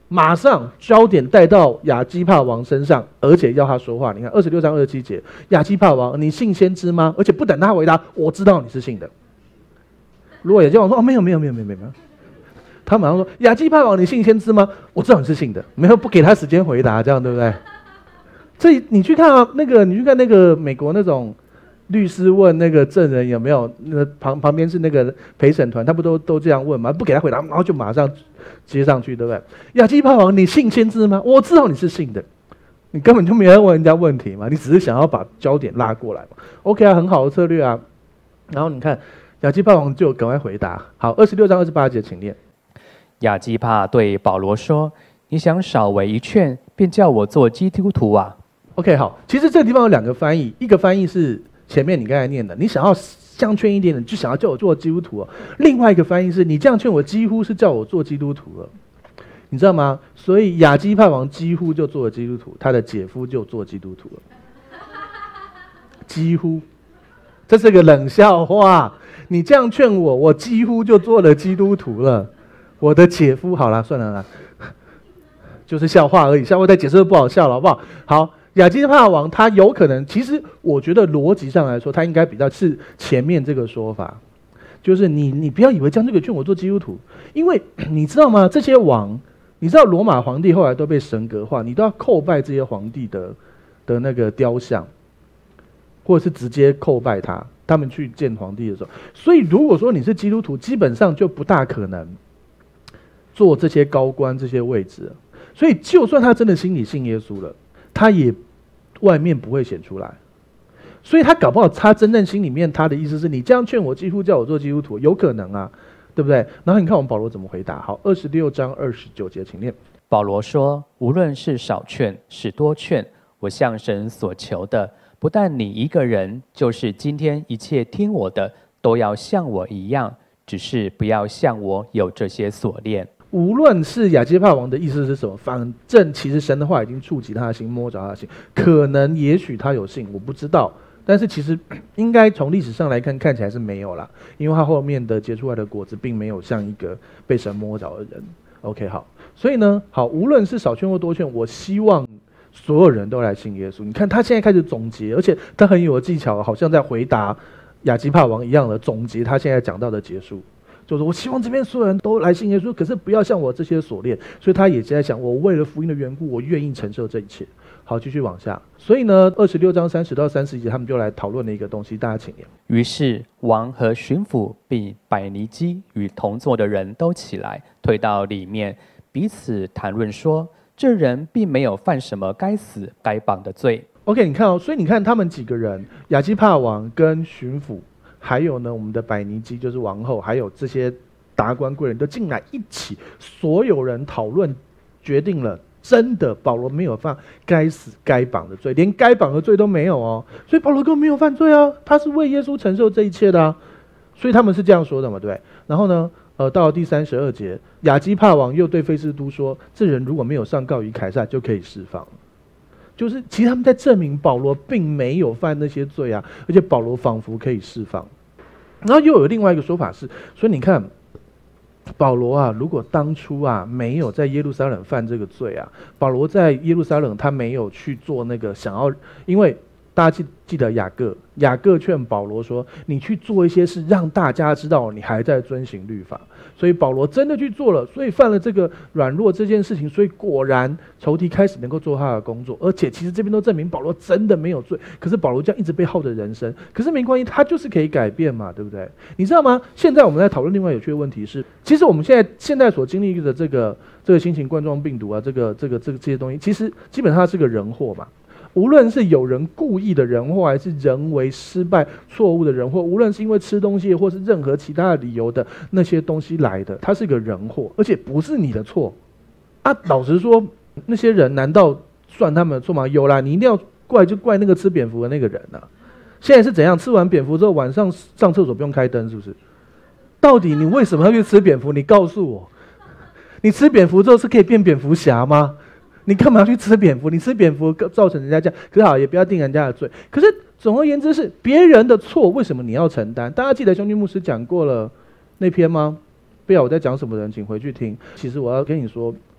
马上焦点带到亚基帕王身上，而且要他说话。你看26章27节，亚基帕王，你信先知吗？而且不等他回答，我知道你是信的。如果亚基帕王说，哦，没有，他马上说，亚基帕王，你信先知吗？我知道你是信的。没有，不给他时间回答，这样对不对？这你去看啊，你去看那个美国那种律师问那个证人有没有，那旁边是那个陪审团，他不都这样问吗？不给他回答，然后就马上接上去，对不对？亚基帕王，你信先知吗？我知道你是信的，你根本就没有问人家问题嘛，你只是想要把焦点拉过来嘛。OK 啊，很好的策略啊。然后你看亚基帕王就赶快回答。好，26章28节，请念。 亚基帕对保罗说：“你想少为一劝，便叫我做基督徒啊？” OK， 好，其实这个地方有两个翻译，一个翻译是前面你刚才念的，你想要相劝一点点，就想要叫我做基督徒哦。另外一个翻译是你这样劝我，几乎是叫我做基督徒了，你知道吗？所以亚基帕王几乎就做了基督徒，他的姐夫就做基督徒了，几乎，这是个冷笑话。你这样劝我，我几乎就做了基督徒了。我的姐夫，好了，算了啦，就是笑话而已，笑话再解释就不好笑了，好不好？好。亚基帕王他有可能，其实我觉得逻辑上来说，他应该比较是前面这个说法，就是你不要以为这样就可以劝我做基督徒，因为你知道吗？这些王，你知道罗马皇帝后来都被神格化，你都要叩拜这些皇帝的那个雕像，或者是直接叩拜他们去见皇帝的时候，所以如果说你是基督徒，基本上就不大可能做这些高官这些位置，所以就算他真的心里信耶稣了，他也外面不会显出来，所以他搞不好他真正心里面他的意思是你这样劝我，几乎叫我做基督徒，有可能啊，对不对？然后你看我们保罗怎么回答。好，26章29节，请念。 保罗说：“无论是少劝是多劝，我向神所求的，不但你一个人，就是今天一切听我的，都要像我一样，只是不要像我有这些锁链。” 无论是亚基帕王的意思是什么，反正其实神的话已经触及他的心，摸着他的心。可能也许他有信，我不知道。但是其实应该从历史上来看，看起来是没有啦，因为他后面的结出来的果子并没有像一个被神摸着的人。OK， 好，所以呢，好，无论是少劝或多劝，我希望所有人都来信耶稣。你看他现在开始总结，而且他很有技巧，好像在回答亚基帕王一样的总结他现在讲到的结束。就是我希望这边所有人都来信耶稣，可是不要像我这些锁链。所以他也在想，我为了福音的缘故，我愿意承受这一切。好，继续往下。所以呢，26章30到31节，他们就来讨论了一个东西，大家请念。 于是王和巡抚并百尼基与同坐的人都起来，退到里面，彼此谈论说，这人并没有犯什么该死该绑的罪。 OK， 你看哦，所以你看他们几个人，亚基帕王跟巡抚。还有呢，我们的百尼基就是王后，还有这些达官贵人都进来一起，所有人讨论，决定了，真的保罗没有犯该死该绑的罪，连该绑的罪都没有哦，所以保罗根本没有犯罪啊，他是为耶稣承受这一切的啊，所以他们是这样说的嘛，对不对？然后呢，到了第32节，亚基帕王又对菲斯都说，这人如果没有上告于凯撒，就可以释放了。就是其实他们在证明保罗并没有犯那些罪啊，而且保罗仿佛可以释放。然后又有另外一个说法是，所以你看，保罗啊，如果当初啊没有在耶路撒冷犯这个罪啊，保罗在耶路撒冷他没有去做那个想要，因为大家记得雅各劝保罗说，你去做一些事，让大家知道你还在遵行律法。所以保罗真的去做了，所以犯了这个软弱这件事情，所以果然仇敌开始能够做他的工作，而且其实这边都证明保罗真的没有罪，可是保罗这样一直被耗着人生，可是没关系，他就是可以改变嘛，对不对？你知道吗？现在我们在讨论另外有趣的问题是，其实我们现在所经历的这个新型冠状病毒啊，这些东西，其实基本上它是个人祸嘛。无论是有人故意的人祸，还是人为失败错误的人祸，无论是因为吃东西或是任何其他的理由的那些东西来的，它是个人祸，而且不是你的错啊！老实说，那些人难道算他们的错吗？有啦，你一定要怪就怪那个吃蝙蝠的那个人啊！现在是怎样？吃完蝙蝠之后晚上上厕所不用开灯，是不是？到底你为什么要去吃蝙蝠？你告诉我，你吃蝙蝠之后是可以变蝙蝠侠吗？你干嘛要去吃蝙蝠？你吃蝙蝠造成人家这样，可是好也不要定人家的罪。可是总而言之是别人的错，为什么你要承担？大家记得兄弟牧师讲过了那篇吗？不知道我在讲什么人，请回去听。其实我要跟你说，兄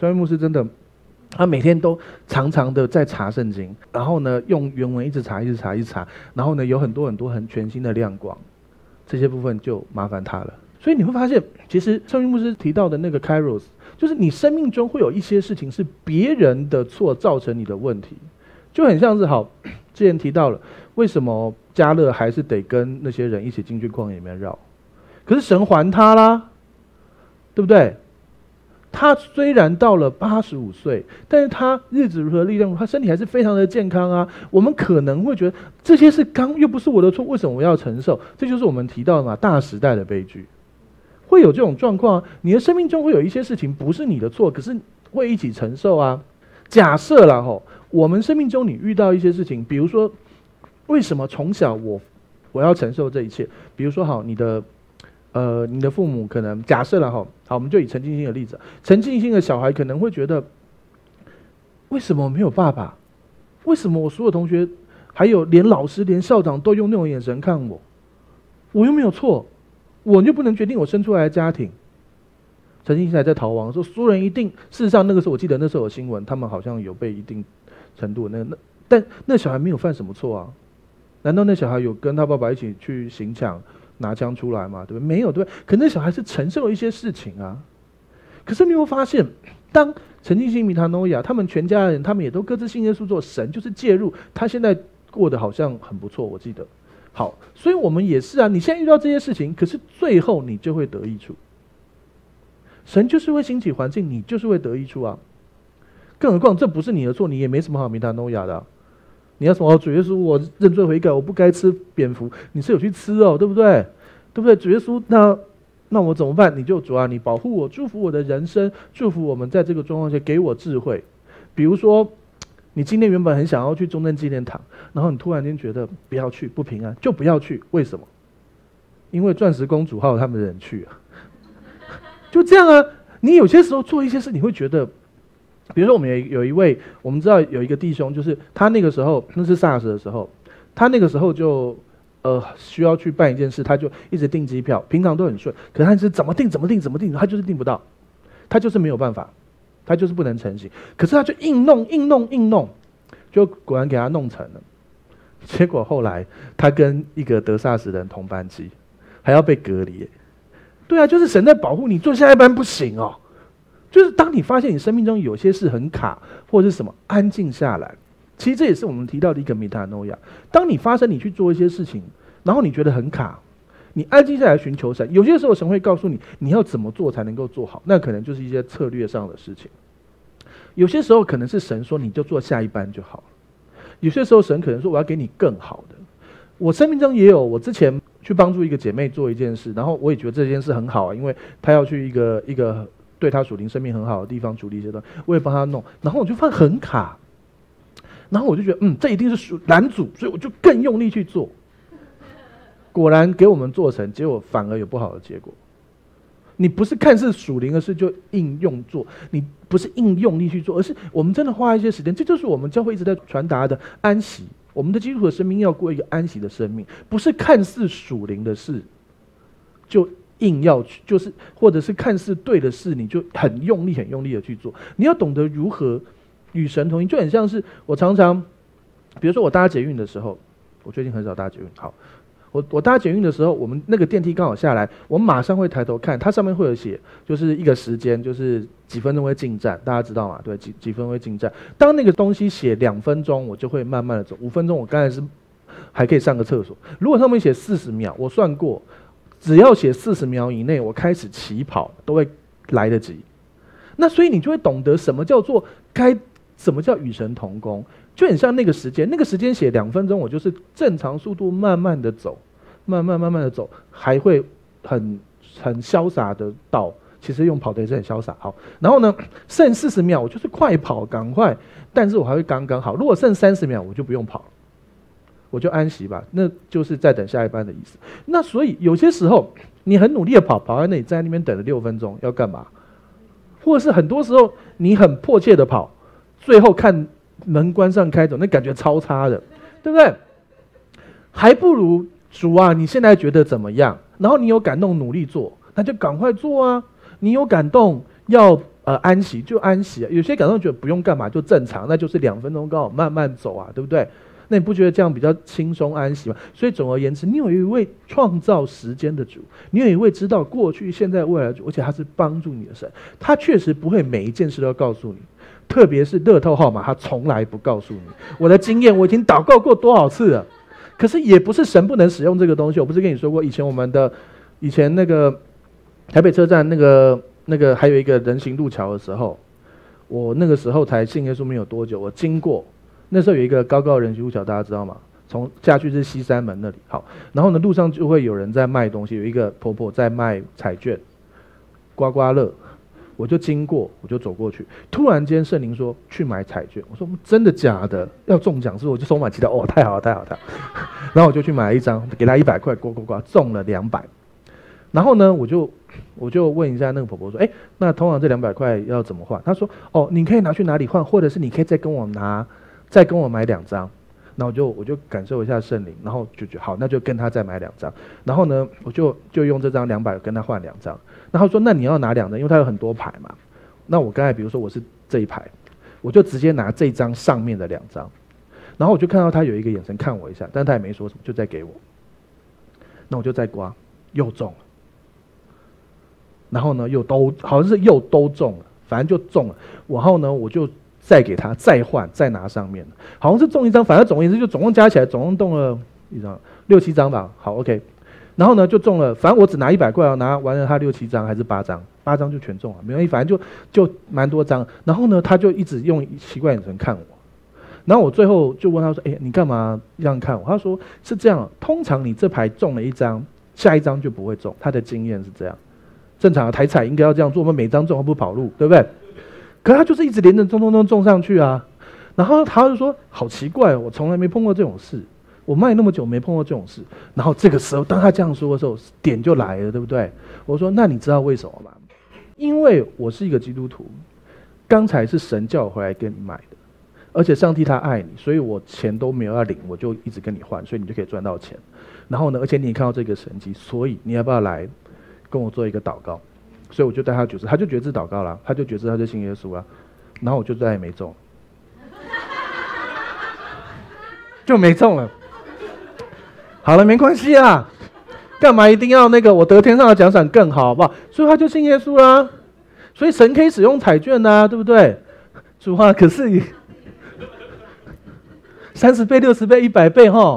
川原牧师真的，他每天都常常的在查圣经，然后呢用原文一直查，然后呢有很多很全新的亮光，这些部分就麻烦他了。所以你会发现，其实川原牧师提到的那个 Kairos， 就是你生命中会有一些事情是别人的错造成你的问题，就很像是之前提到了，为什么迦勒还是得跟那些人一起进去旷野里面绕？可是神还他啦，对不对？他虽然到了85岁，但是他日子如何力量如何，他身体还是非常的健康啊。我们可能会觉得这些是又不是我的错，为什么我要承受？这就是我们提到的嘛，大时代的悲剧，会有这种状况啊。你的生命中会有一些事情不是你的错，可是会一起承受啊。假设啦我们生命中你遇到一些事情，比如说为什么从小我要承受这一切？比如说你的父母可能假设了好，我们就以陈静心的例子，陈静心的小孩可能会觉得，为什么我没有爸爸？为什么我所有同学，还有连老师、连校长都用那种眼神看我？我又没有错，我就不能决定我生出来的家庭？陈静心还在逃亡，说所有人一定，事实上那个时候我记得那时候有新闻，他们好像有被一定程度但那小孩没有犯什么错啊？难道那小孩有跟他爸爸一起去行抢？拿枪出来嘛，对不对？没有，对不对？可那小孩是承受了一些事情啊。可是你会发现，当陈静心、米塔诺亚他们全家人，他们也都各自信耶稣之后，神就是介入，他现在过得好像很不错，我记得。好，所以我们也是啊。你现在遇到这些事情，可是最后你就会得益处。神就是会兴起环境，你就是会得益处啊。更何况这不是你的错，你也没什么好米塔诺亚的啊。你要什么主耶稣，我认罪悔改，我不该吃蝙蝠，你是有去吃哦，对不对？对不对？主耶稣，那我怎么办？你就主啊，你保护我，祝福我的人生，祝福我们在这个状况下，给我智慧。比如说，你今天原本很想要去中正纪念堂，然后你突然间觉得不要去，不平安，就不要去。为什么？因为钻石公主还有他们的人去啊，就这样啊。你有些时候做一些事，你会觉得。比如说，我们有一位，我们知道有一个弟兄，就是他那个时候，那是 SARS 的时候，他那个时候就需要去办一件事，他就一直订机票，平常都很顺，可是他是怎么订，他就是订不到，他就是没有办法，他就是不能成行。可是他就硬弄，就果然给他弄成了。结果后来他跟一个得 SARS 的人同班机，还要被隔离。对啊，就是神在保护你，坐下一班不行哦。就是当你发现你生命中有些事很卡，或者是什么，安静下来。其实这也是我们提到的一个米塔诺亚。当你发生你去做一些事情，然后你觉得很卡，你安静下来寻求神。有些时候神会告诉你，你要怎么做才能够做好，那可能就是一些策略上的事情。有些时候可能是神说你就做下一班就好了。有些时候神可能说我要给你更好的。我生命中也有，我之前去帮助一个姐妹做一件事，然后我也觉得这件事很好啊，因为她要去一个对他属灵生命很好的地方处理一些东西，我也帮他弄，然后我就发现很卡，然后我就觉得这一定是拦阻，所以我就更用力去做，果然给我们做成，结果反而有不好的结果。你不是看似属灵的事就应用做，你不是硬用力去做，而是我们真的花一些时间，这就是我们教会一直在传达的安息。我们的基督徒的生命要过一个安息的生命，不是看似属灵的事就硬要去，就是或者是看似对的事，你就很用力的去做。你要懂得如何与神同行，就很像是我常常，比如说我搭捷运的时候，我最近很少搭捷运。好，我搭捷运的时候，我们那个电梯刚好下来，我马上会抬头看，它上面会有写，就是一个时间，就是几分钟会进站，大家知道吗？对，几分钟会进站。当那个东西写2分钟，我就会慢慢的走。5分钟我刚才是还可以上个厕所。如果上面写40秒，我算过。只要写40秒以内，我开始起跑都会来得及。那所以你就会懂得什么叫做什么叫与神同工，就很像那个时间写2分钟，我就是正常速度慢慢的走，慢慢的走，还会很潇洒的到。其实用跑的也是很潇洒。好，然后呢，剩40秒我就是快跑，赶快，但是我还会刚刚好。如果剩30秒，我就不用跑了。我就安息吧，那就是在等下一班的意思。那所以有些时候你很努力的跑在那里，在那边等了6分钟，要干嘛？或者是很多时候你很迫切的跑，最后看门关上开走，那感觉超差的，对不对？还不如主啊，你现在觉得怎么样？然后你有感动努力做，那就赶快做啊。你有感动要安息就安息啊，有些感动觉得不用干嘛就正常，那就是2分钟刚好慢慢走啊，对不对？那你不觉得这样比较轻松安息吗？所以总而言之，你有一位创造时间的主，你有一位知道过去、现在、未来的主，而且他是帮助你的神。他确实不会每一件事都告诉你，特别是乐透号码，他从来不告诉你。我的经验，我已经祷告过多少次了，可是也不是神不能使用这个东西。我不是跟你说过，以前那个台北车站那个还有一个人行路桥的时候，我那个时候才信耶稣没有多久，我经过。那时候有一个高高的人行路桥，大家知道吗？从下去是西山门那里。好，然后呢，路上就会有人在卖东西，有一个婆婆在卖彩券、刮刮乐，我就经过，我就走过去。突然间，圣灵说去买彩券，我说真的假的？要中奖是不是？我就充满期待，哦，太好了，太好了！然后我就去买了一张，给他100块，刮，中了200。然后呢，我就问一下那个婆婆说，那通常这200块要怎么换？她说，哦，你可以拿去哪里换，或者是你可以再跟我买2张，然后我就感受一下圣灵，然后就觉得好，那就跟他再买2张，然后呢，我就用这张200跟他换2张，然后说那你要拿2张，因为他有很多牌嘛，那我刚才比如说我是这一排，我就直接拿这张上面的2张，然后我就看到他有一个眼神看我一下，但他也没说什么，就再给我，那我就再刮，又中了，然后呢好像是又都中了，反正就中了，然后呢我就再给他，再换，再拿上面，好像是中1张，反正总而言之就总共加起来，总共中了6、7张吧。好 ，OK， 然后呢就中了，反正我只拿100块哦，拿完了他6、7张还是8张，8张就全中了，没关系，反正就蛮多张。然后呢他就一直用奇怪眼神看我，然后我最后就问他说：“你干嘛这样看我？”他说：“是这样，通常你这排中了1张，下一张就不会中，他的经验是这样，正常的台彩应该要这样做，我们每张中不跑路，对不对？”可是他就是一直连着中上去啊，然后他就说好奇怪，我从来没碰过这种事，我卖那么久没碰过这种事。然后这个时候，当他这样说的时候，点就来了，对不对？我说那你知道为什么吗？因为我是一个基督徒，刚才是神叫我回来跟你买的，而且上帝他爱你，所以我钱都没有要领，我就一直跟你换，所以你就可以赚到钱。然后呢，而且你也看到这个神迹，所以你要不要来跟我做一个祷告？所以我就带他决志，他就决志祷告了，他就决志，他就信耶稣了，然后我就再也没中，就没中了。好了，没关系啊，干嘛一定要那个我得天上的奖赏更好，好不好？所以他就信耶稣啦。所以神可以使用彩券啊，对不对？主啊，可是30倍、60倍、100倍哈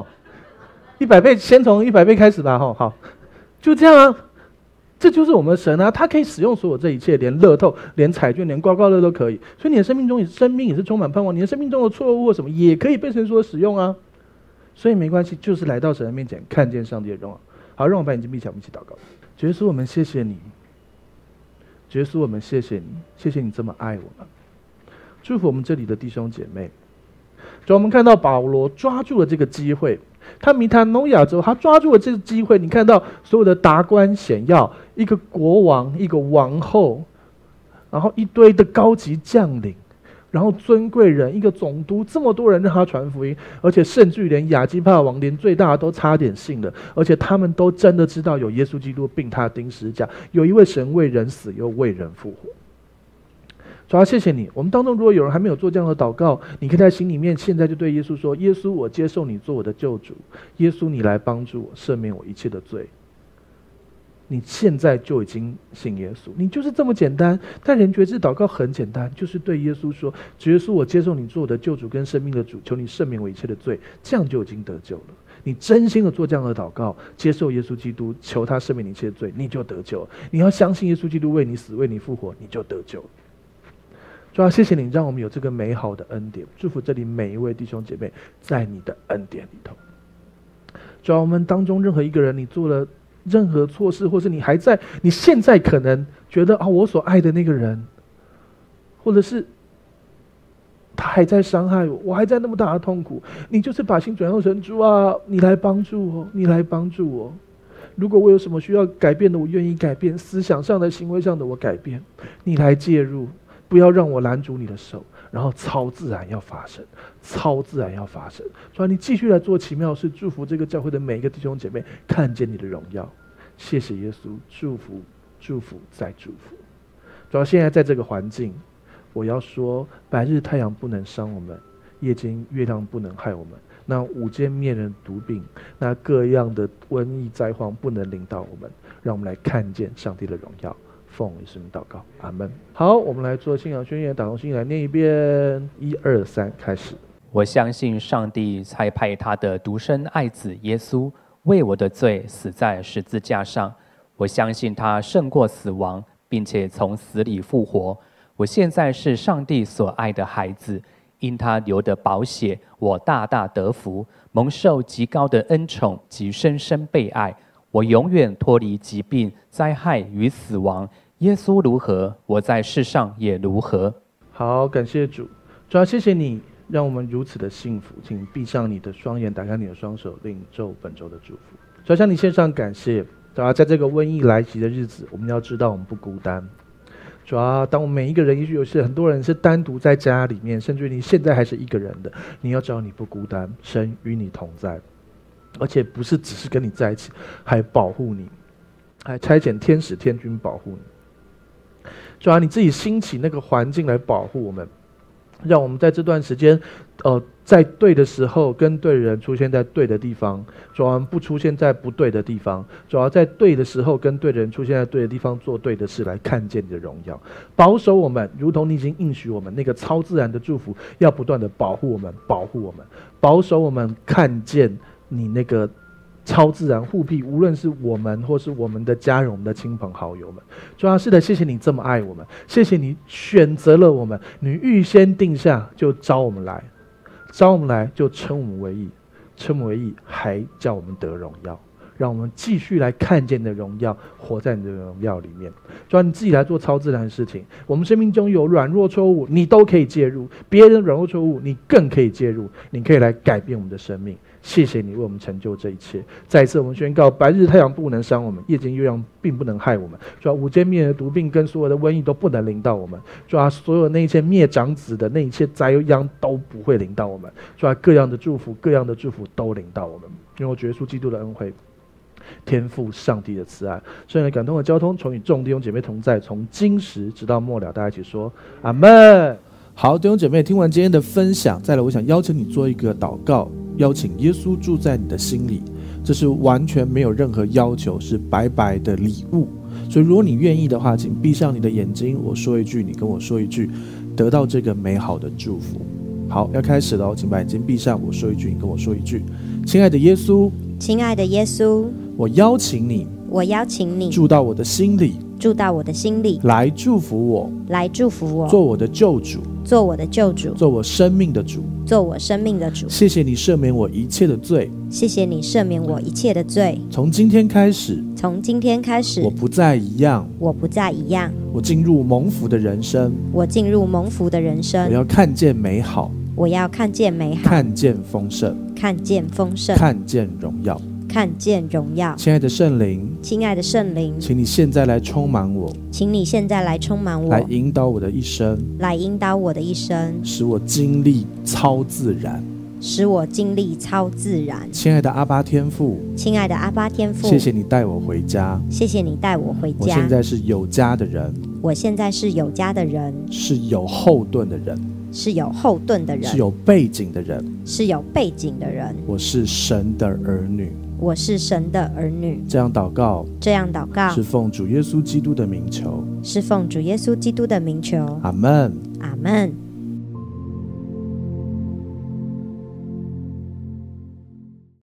，100倍先从100倍开始吧，哈，好，就这样啊。这就是我们的神啊，他可以使用所有这一切，连乐透、连彩券、连刮刮乐都可以。所以你的生命也是充满盼望，你的生命中的错误或什么也可以被神所使用啊。所以没关系，就是来到神的面前，看见上帝的荣耀。好，让我把眼睛闭起来，我们一起祷告。耶稣，我们谢谢你，耶稣，我们谢谢你，谢谢你这么爱我们，祝福我们这里的弟兄姐妹。主，我们看到保罗抓住了这个机会。他米塔诺亚之后，他抓住了这个机会。你看到所有的达官显要，一个国王，一个王后，然后一堆的高级将领，然后尊贵人，一个总督，这么多人让他传福音，而且甚至于连亚基帕王，连最大的都差点信了，而且他们都真的知道有耶稣基督，并他钉十字架，有一位神为人死，又为人复活。主要谢谢你，我们当中如果有人还没有做这样的祷告，你可以在心里面现在就对耶稣说：耶稣，我接受你做我的救主，耶稣你来帮助我，赦免我一切的罪。你现在就已经信耶稣，你就是这么简单。但人觉知祷告很简单，就是对耶稣说：主耶稣，我接受你做我的救主跟生命的主，求你赦免我一切的罪，这样就已经得救了。你真心的做这样的祷告，接受耶稣基督，求他赦免你一切的罪，你就得救了。你要相信耶稣基督为你死，为你复活，你就得救了。主要谢谢你，让我们有这个美好的恩典，祝福这里每一位弟兄姐妹在你的恩典里头。主要我们当中任何一个人，你做了任何错事，或是你现在可能觉得我所爱的那个人，或者是他还在伤害我，我还在那么大的痛苦，你就是把心转向神，主啊，你来帮助我，你来帮助我。如果我有什么需要改变的，我愿意改变，思想上的、行为上的我改变，你来介入。不要让我拦阻你的手，然后超自然要发生，超自然要发生。主啊，你继续来做奇妙事，祝福这个教会的每一个弟兄姐妹看见你的荣耀。谢谢耶稣，祝福，祝福再祝福。 主要现在在这个环境，我要说，白日太阳不能伤我们，夜间月亮不能害我们，那午间灭人毒病，那各样的瘟疫灾荒不能临到我们，让我们来看见上帝的荣耀。奉耶稣名祷告，阿们。好，我们来做信仰宣言，打从心里来念一遍，1、2、3，开始。 我相信上帝差派他的独生爱子耶稣为我的罪死在十字架上，我相信他胜过死亡，并且从死里复活。我现在是上帝所爱的孩子，因他流的宝血，我大大得福，蒙受极高的恩宠及深深被爱。我永远脱离疾病、灾害与死亡。耶稣如何，我在世上也如何。 好，感谢主，主要谢谢你让我们如此的幸福。请闭上你的双眼，打开你的双手，领受本周的祝福。主要向你献上感谢。主要在这个瘟疫来袭的日子，我们要知道我们不孤单。主要当我们每一个人，也许有些很多人是单独在家里面，甚至你现在还是一个人的，你要知道你不孤单，神与你同在，而且不是只是跟你在一起，还保护你，还差遣天使天军保护你。主要你自己兴起那个环境来保护我们，让我们在这段时间在对的时候跟对的人出现在对的地方，主要不出现在不对的地方，主要在对的时候跟对的人出现在对的地方，做对的事来看见你的荣耀，保守我们，如同你已经应许我们那个超自然的祝福，要不断的保护我们，保护我们，保守我们看见你那个超自然护庇，无论是我们或是我们的家人、我们的亲朋好友们。主要是的，谢谢你这么爱我们，谢谢你选择了我们，你预先定下就招我们来，招我们来就称我们为义，称我们为义还叫我们得荣耀，让我们继续来看见你的荣耀，活在你的荣耀里面。主要你自己来做超自然的事情，我们生命中有软弱错误，你都可以介入；别人软弱错误，你更可以介入，你可以来改变我们的生命。谢谢你为我们成就这一切。再一次我们宣告，白日太阳不能伤我们，夜间月亮并不能害我们。主要午间灭人的毒病跟所有的瘟疫都不能临到我们。主要所有那一切灭长子的那一切灾殃都不会临到我们。主要各样的祝福都临到我们。因为主耶稣基督的恩惠，天父上帝的慈爱，圣灵感动的交通，从与众弟兄姐妹同在，从今时直到末了。大家一起说阿们。好，弟兄姐妹，听完今天的分享，再来我想邀请你做一个祷告，邀请耶稣住在你的心里，这是完全没有任何要求，是白白的礼物。所以如果你愿意的话，请闭上你的眼睛，我说一句，你跟我说一句，得到这个美好的祝福。好，要开始了，请把眼睛闭上，我说一句，你跟我说一句。亲爱的耶稣， 亲爱的耶稣， 我邀请你， 我邀请你住到我的心里， 住到我的心里， 来祝福我， 来祝福我， 做我的救主， 做我的救主， 做我生命的主， 做我生命的主。 谢谢你赦免我一切的罪， 谢谢你赦免我一切的罪。 从今天开始， 从今天开始， 我不再一样， 我不再一样， 我进入蒙福的人生， 我进入蒙福的人我生。 要看见美好， 我要看见美好， 看见丰盛， 看见丰盛， 看见荣耀。 看见荣耀。 亲爱的圣灵， 亲爱的圣灵， 请你现在来充满我， 请你现在来充满我， 来引导我的一生， 来引导我的一生， 使我经历超自然， 使我经历超自然。 亲爱的阿爸天父， 亲爱的阿爸天父， 谢谢你带我回家， 谢谢你带我回家。 我现在是有家的人， 我现在是有家的人， 是有后盾的人， 是有后盾的人， 是有背景的人， 是有背景的人。 我是神的儿女， 我是神的儿女。 这样祷告， 这样祷告是奉主耶稣基督的名求， 是奉主耶稣基督的名求。 阿们。 阿们。